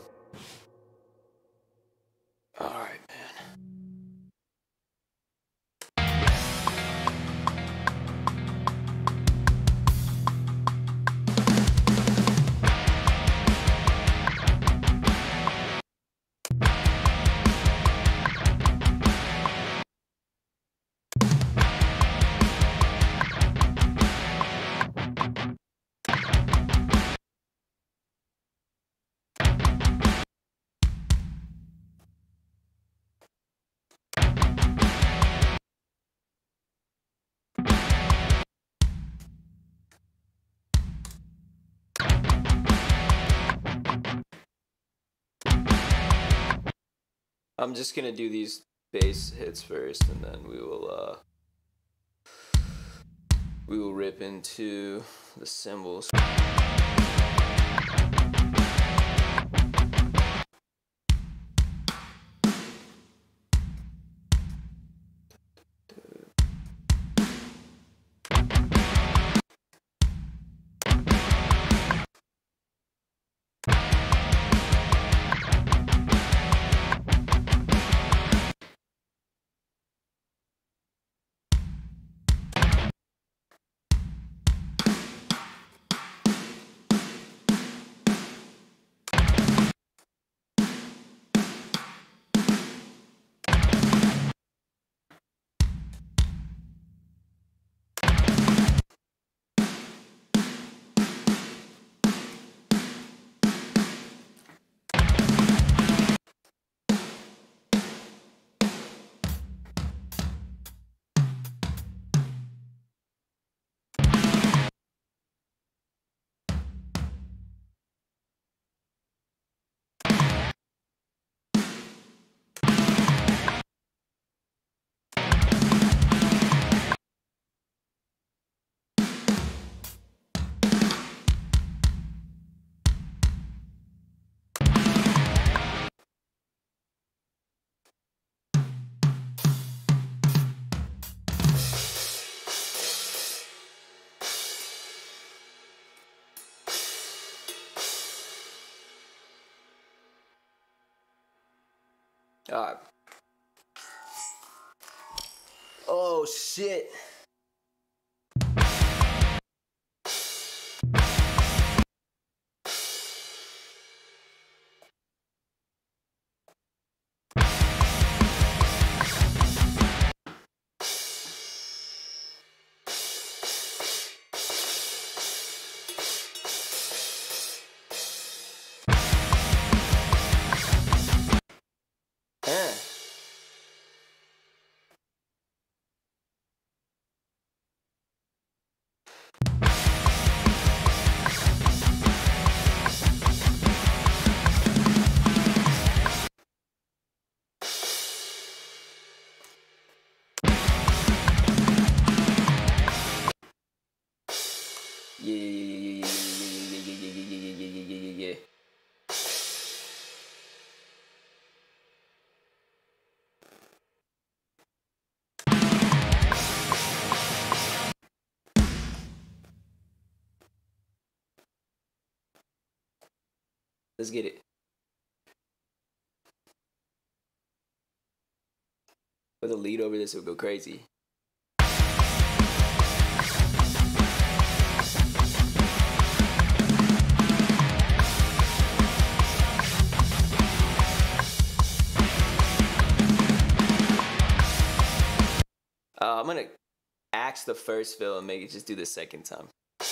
All right, man. I'm just gonna do these bass hits first, and then we will uh, we will rip into the cymbals. All right. Oh shit. Eh. Yeah, yeah, yeah, yeah, yeah, yeah, yeah, yeah, yeah, yeah, yeah, yeah, yeah, yeah. Let's get it. Put the lead over this, it would go crazy. Uh, I'm gonna axe the first fill and make it just do the second time.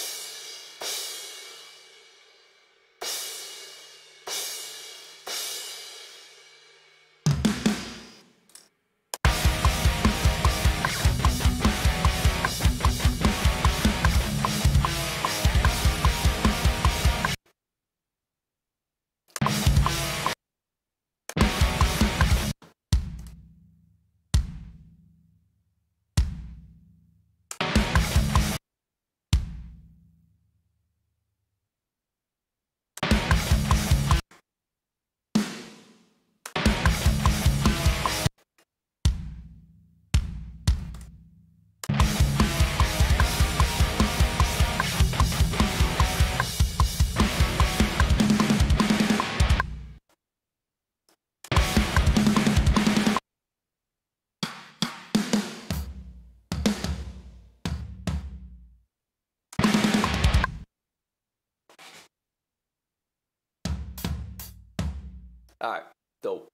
All right, dope.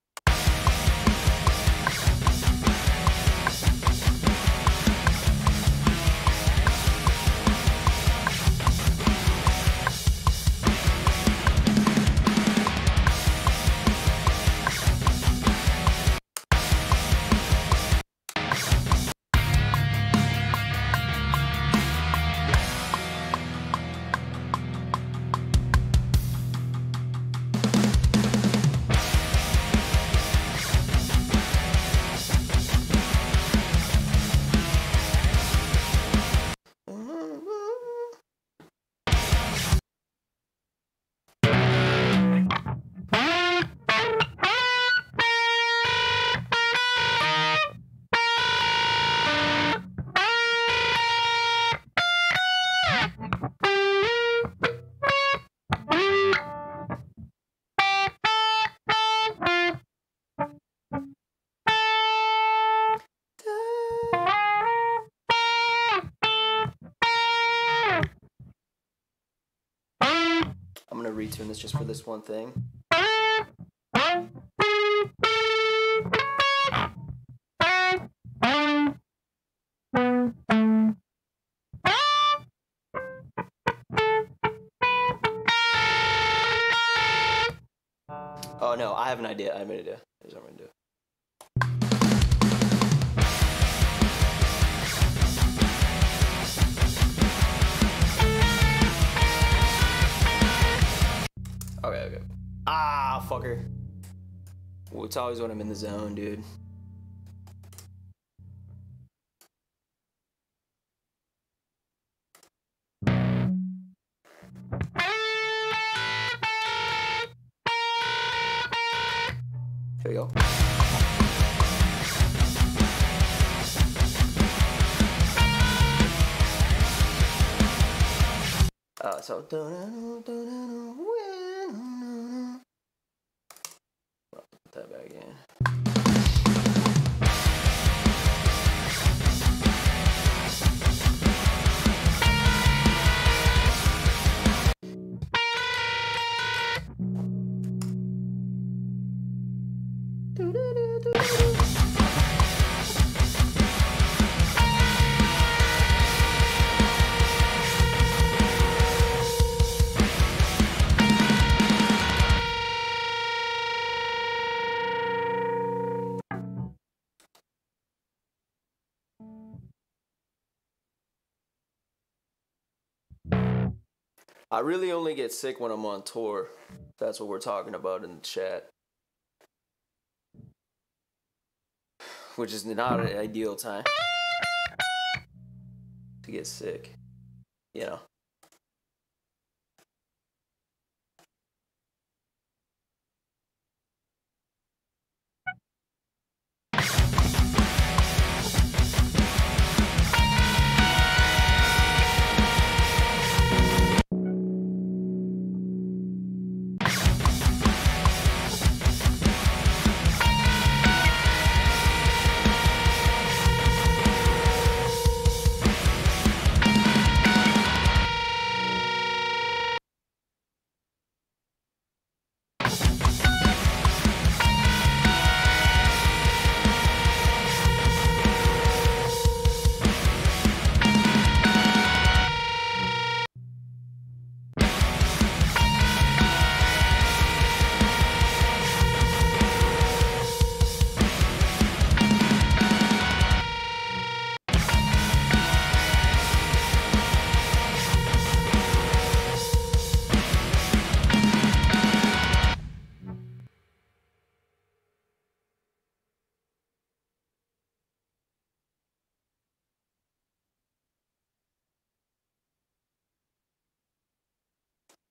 I'm gonna retune this just for this one thing. Oh no, I have an idea. I have an idea. Here's what I'm gonna do. Okay, okay. Ah, fucker. Well, it's always when I'm in the zone, dude. Here we go. Uh, so put that back in. I really only get sick when I'm on tour. That's what we're talking about in the chat. Which is not an ideal time to get sick, you know.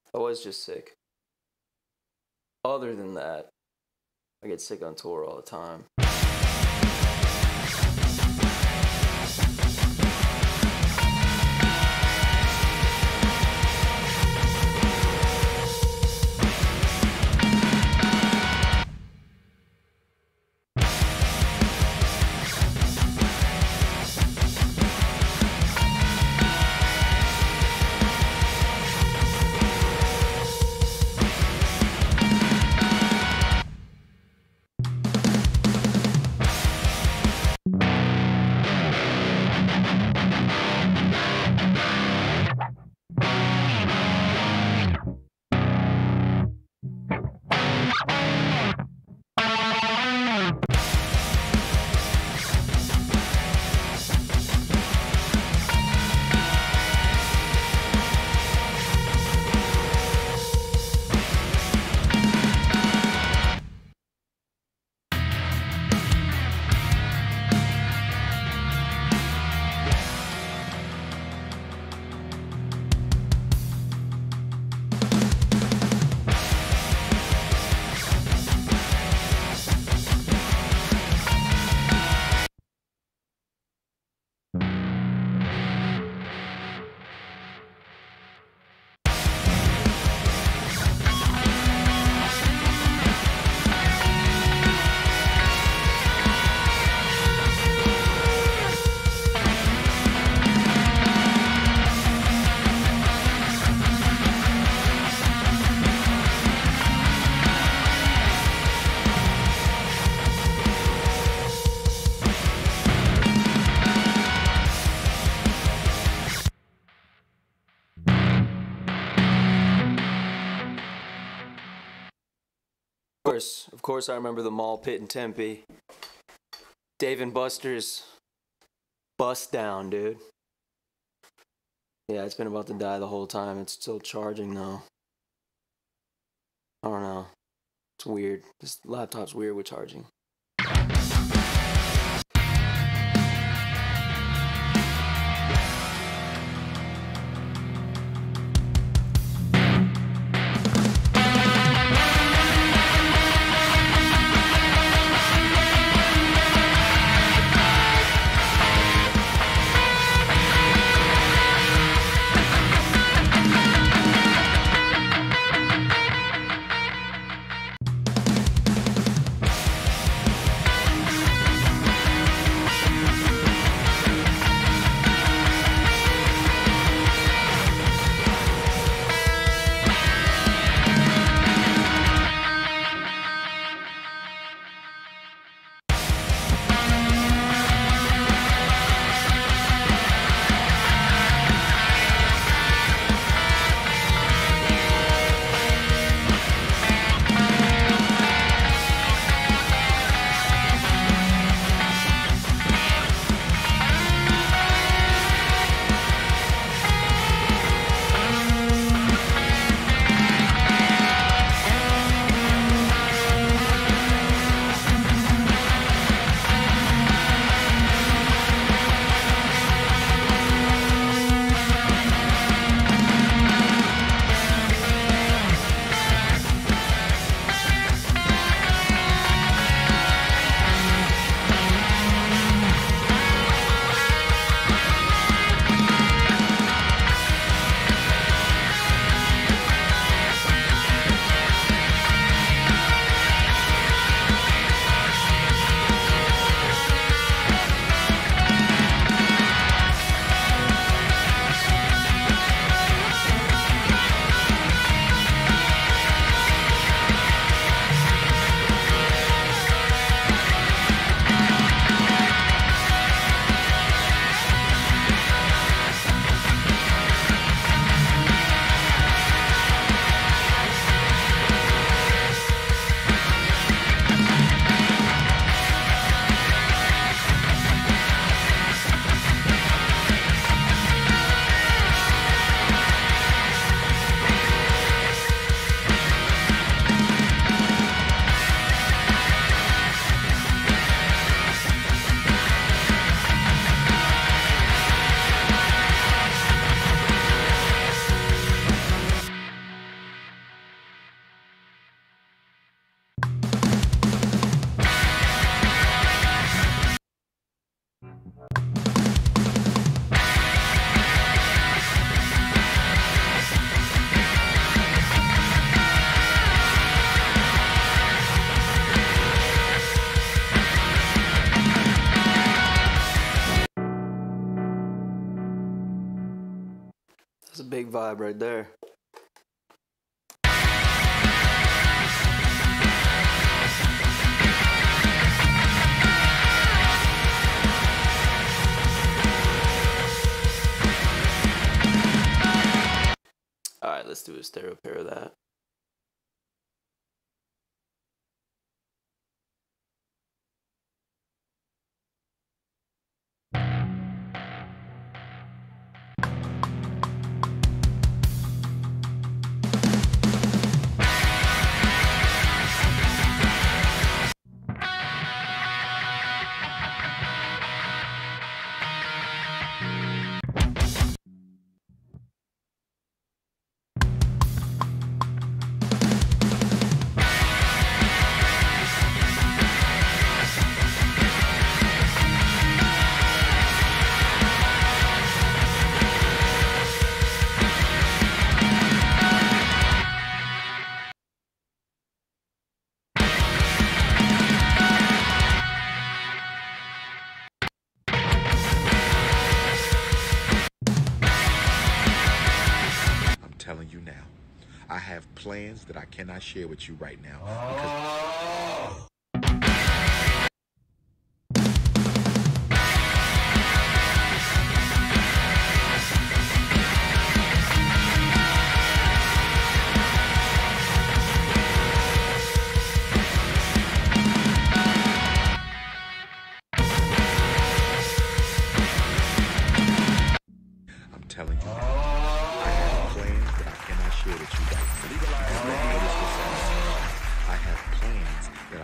I was just sick. Other than that, I get sick on tour all the time. Of course, of course, I remember the Mall Pit in Tempe. Dave and Buster's bust down, dude. Yeah, it's been about to die the whole time. It's still charging though. I don't know. It's weird. This laptop's weird with charging. That's a big vibe right there. All right, let's do a stereo pair of that. Telling you now, I have plans that I cannot share with you right now because I'm telling you now. Share with you right now. Legalize the haters will satisfy. I have plans that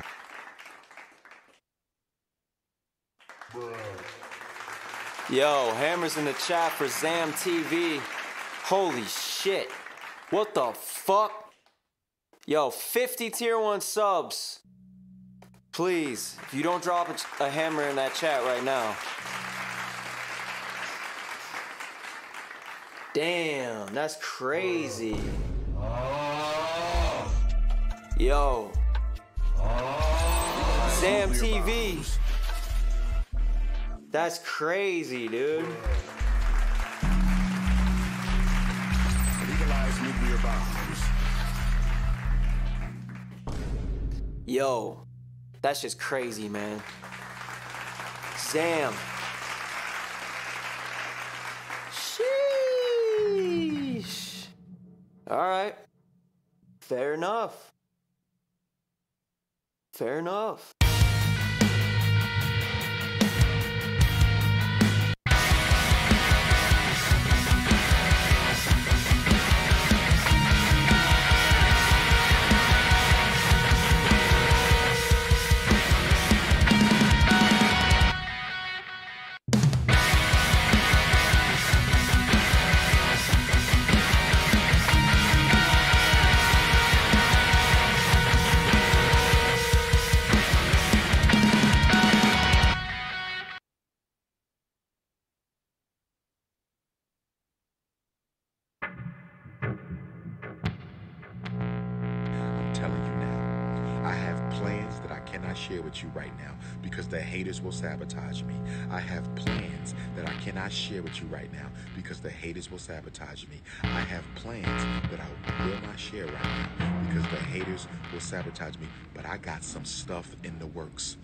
I... Yo, hammers in the chat for Zam T V. Holy shit. What the fuck? Yo, fifty tier one subs. Please, if you don't drop a, a hammer in that chat right now. Damn, that's crazy. Yo. Zam T V. That's crazy, dude. Legalize nuclear bombs. Yo. That's just crazy, man. Zam. Sheesh. All right. Fair enough. Fair enough. Share with you right now because the haters will sabotage me. I have plans that I cannot share with you right now because the haters will sabotage me. I have plans that I will not share right now because the haters will sabotage me. But I got some stuff in the works.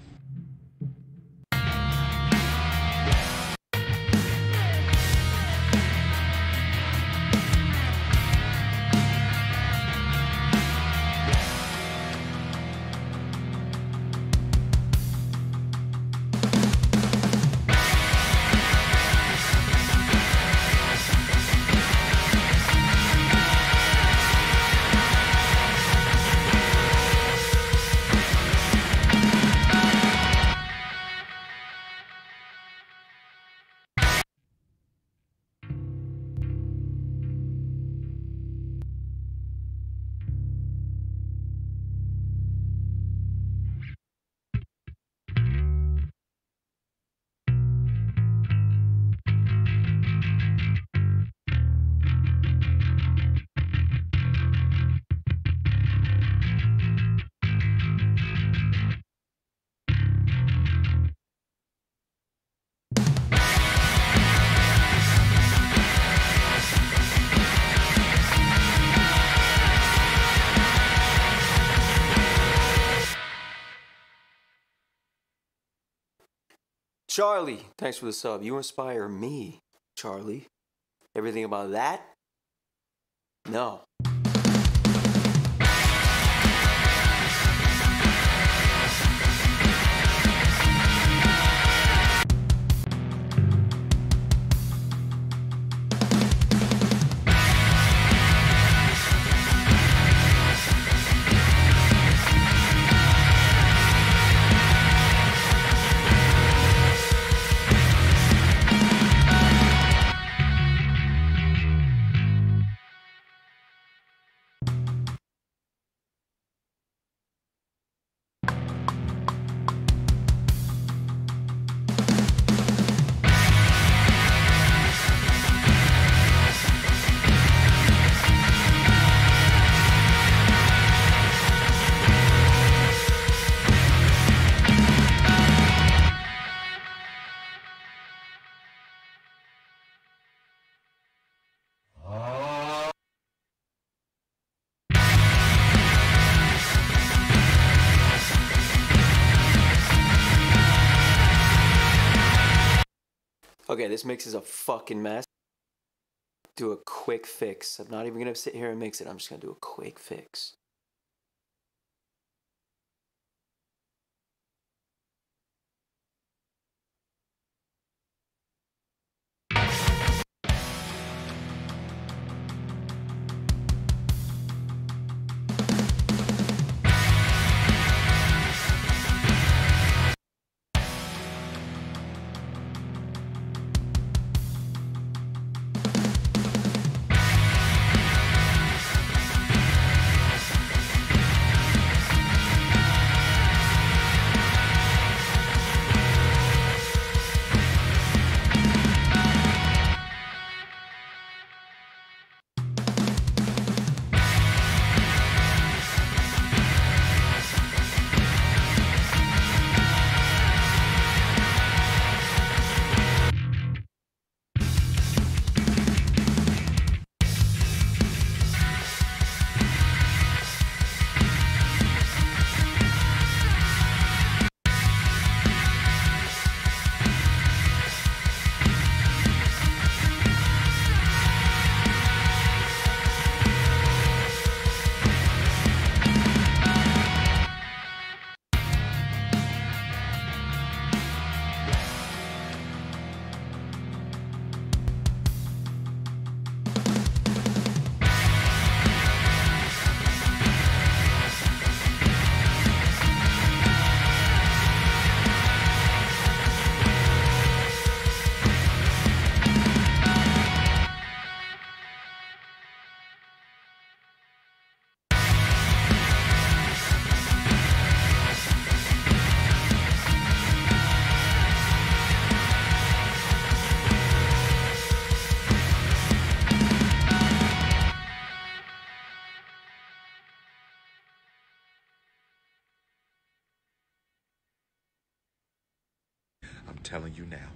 Charlie, thanks for the sub. You inspire me, Charlie. Everything about that? No. Okay, this mix is a fucking mess. Do a quick fix. I'm not even gonna sit here and mix it. I'm just gonna do a quick fix. I'm telling you now.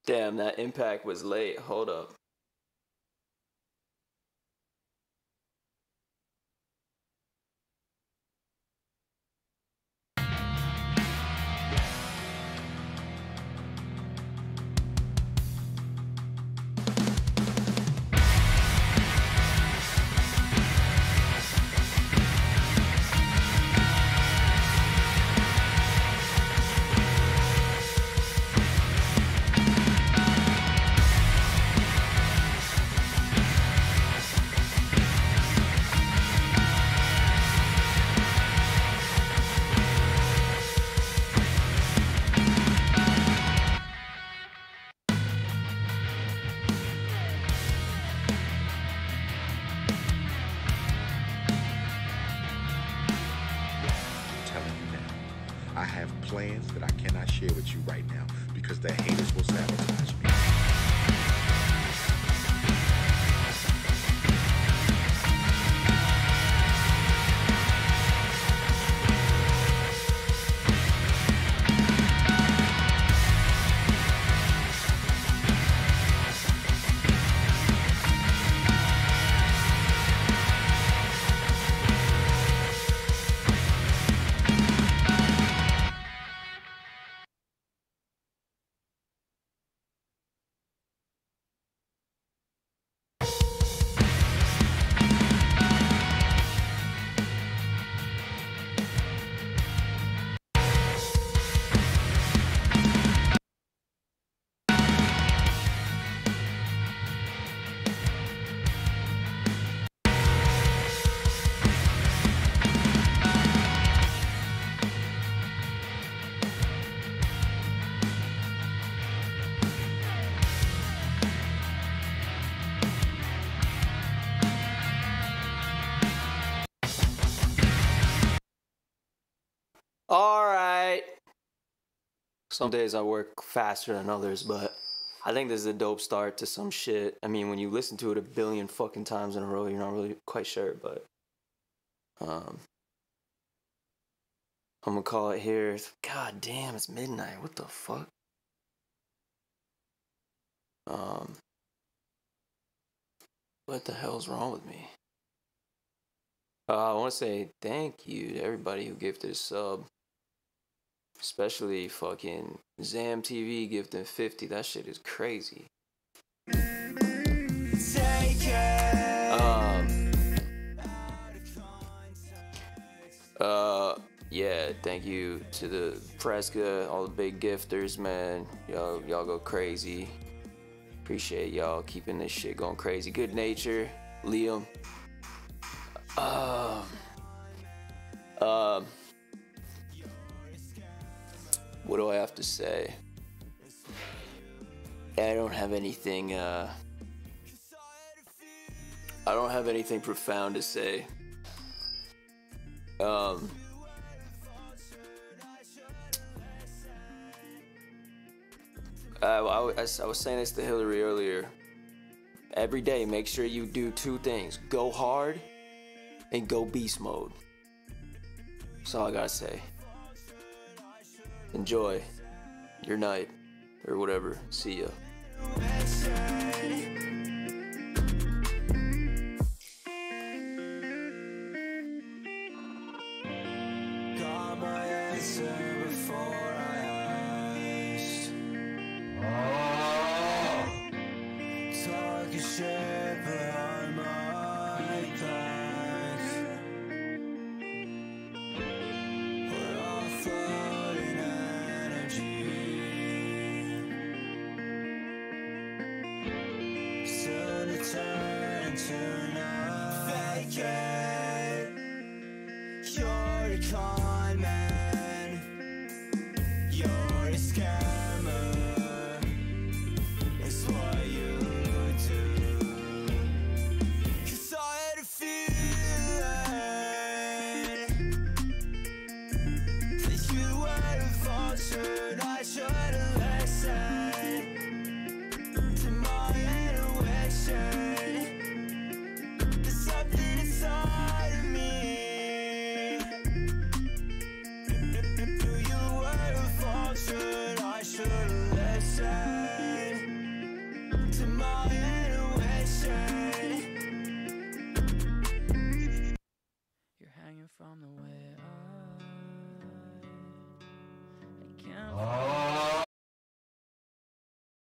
Damn, that impact was late. Hold up. I have plans that I cannot share with you right now because the haters will sabotage me. All right. Some days I work faster than others, but I think this is a dope start to some shit. I mean, when you listen to it a billion fucking times in a row, you're not really quite sure, but um, I'm gonna call it here. God damn, it's midnight. What the fuck? Um, what the hell's wrong with me? Uh, I want to say thank you to everybody who gifted a sub. Especially fucking Zam T V gifting fifty. That shit is crazy. Um. Uh. Yeah. Thank you to the Presca, all the big gifters, man. Y'all, y'all go crazy. Appreciate y'all keeping this shit going crazy. Good Nature, Liam. Um. Um. What do I have to say? I don't have anything, uh... I don't have anything profound to say. Um... I, I, I was saying this to Hillary earlier. Every day, make sure you do two things. Go hard and go beast mode. That's all I gotta say. Enjoy your night or whatever. See ya. Got my answer before I asked. Talking shit behind my back. We're all floating energy. Soon to turn into nothing. You're a con man. You're a scammer. It's what you do. 'Cause I had a feeling that you were a falsehood. I should've listened to my intuition. There's something inside of me am.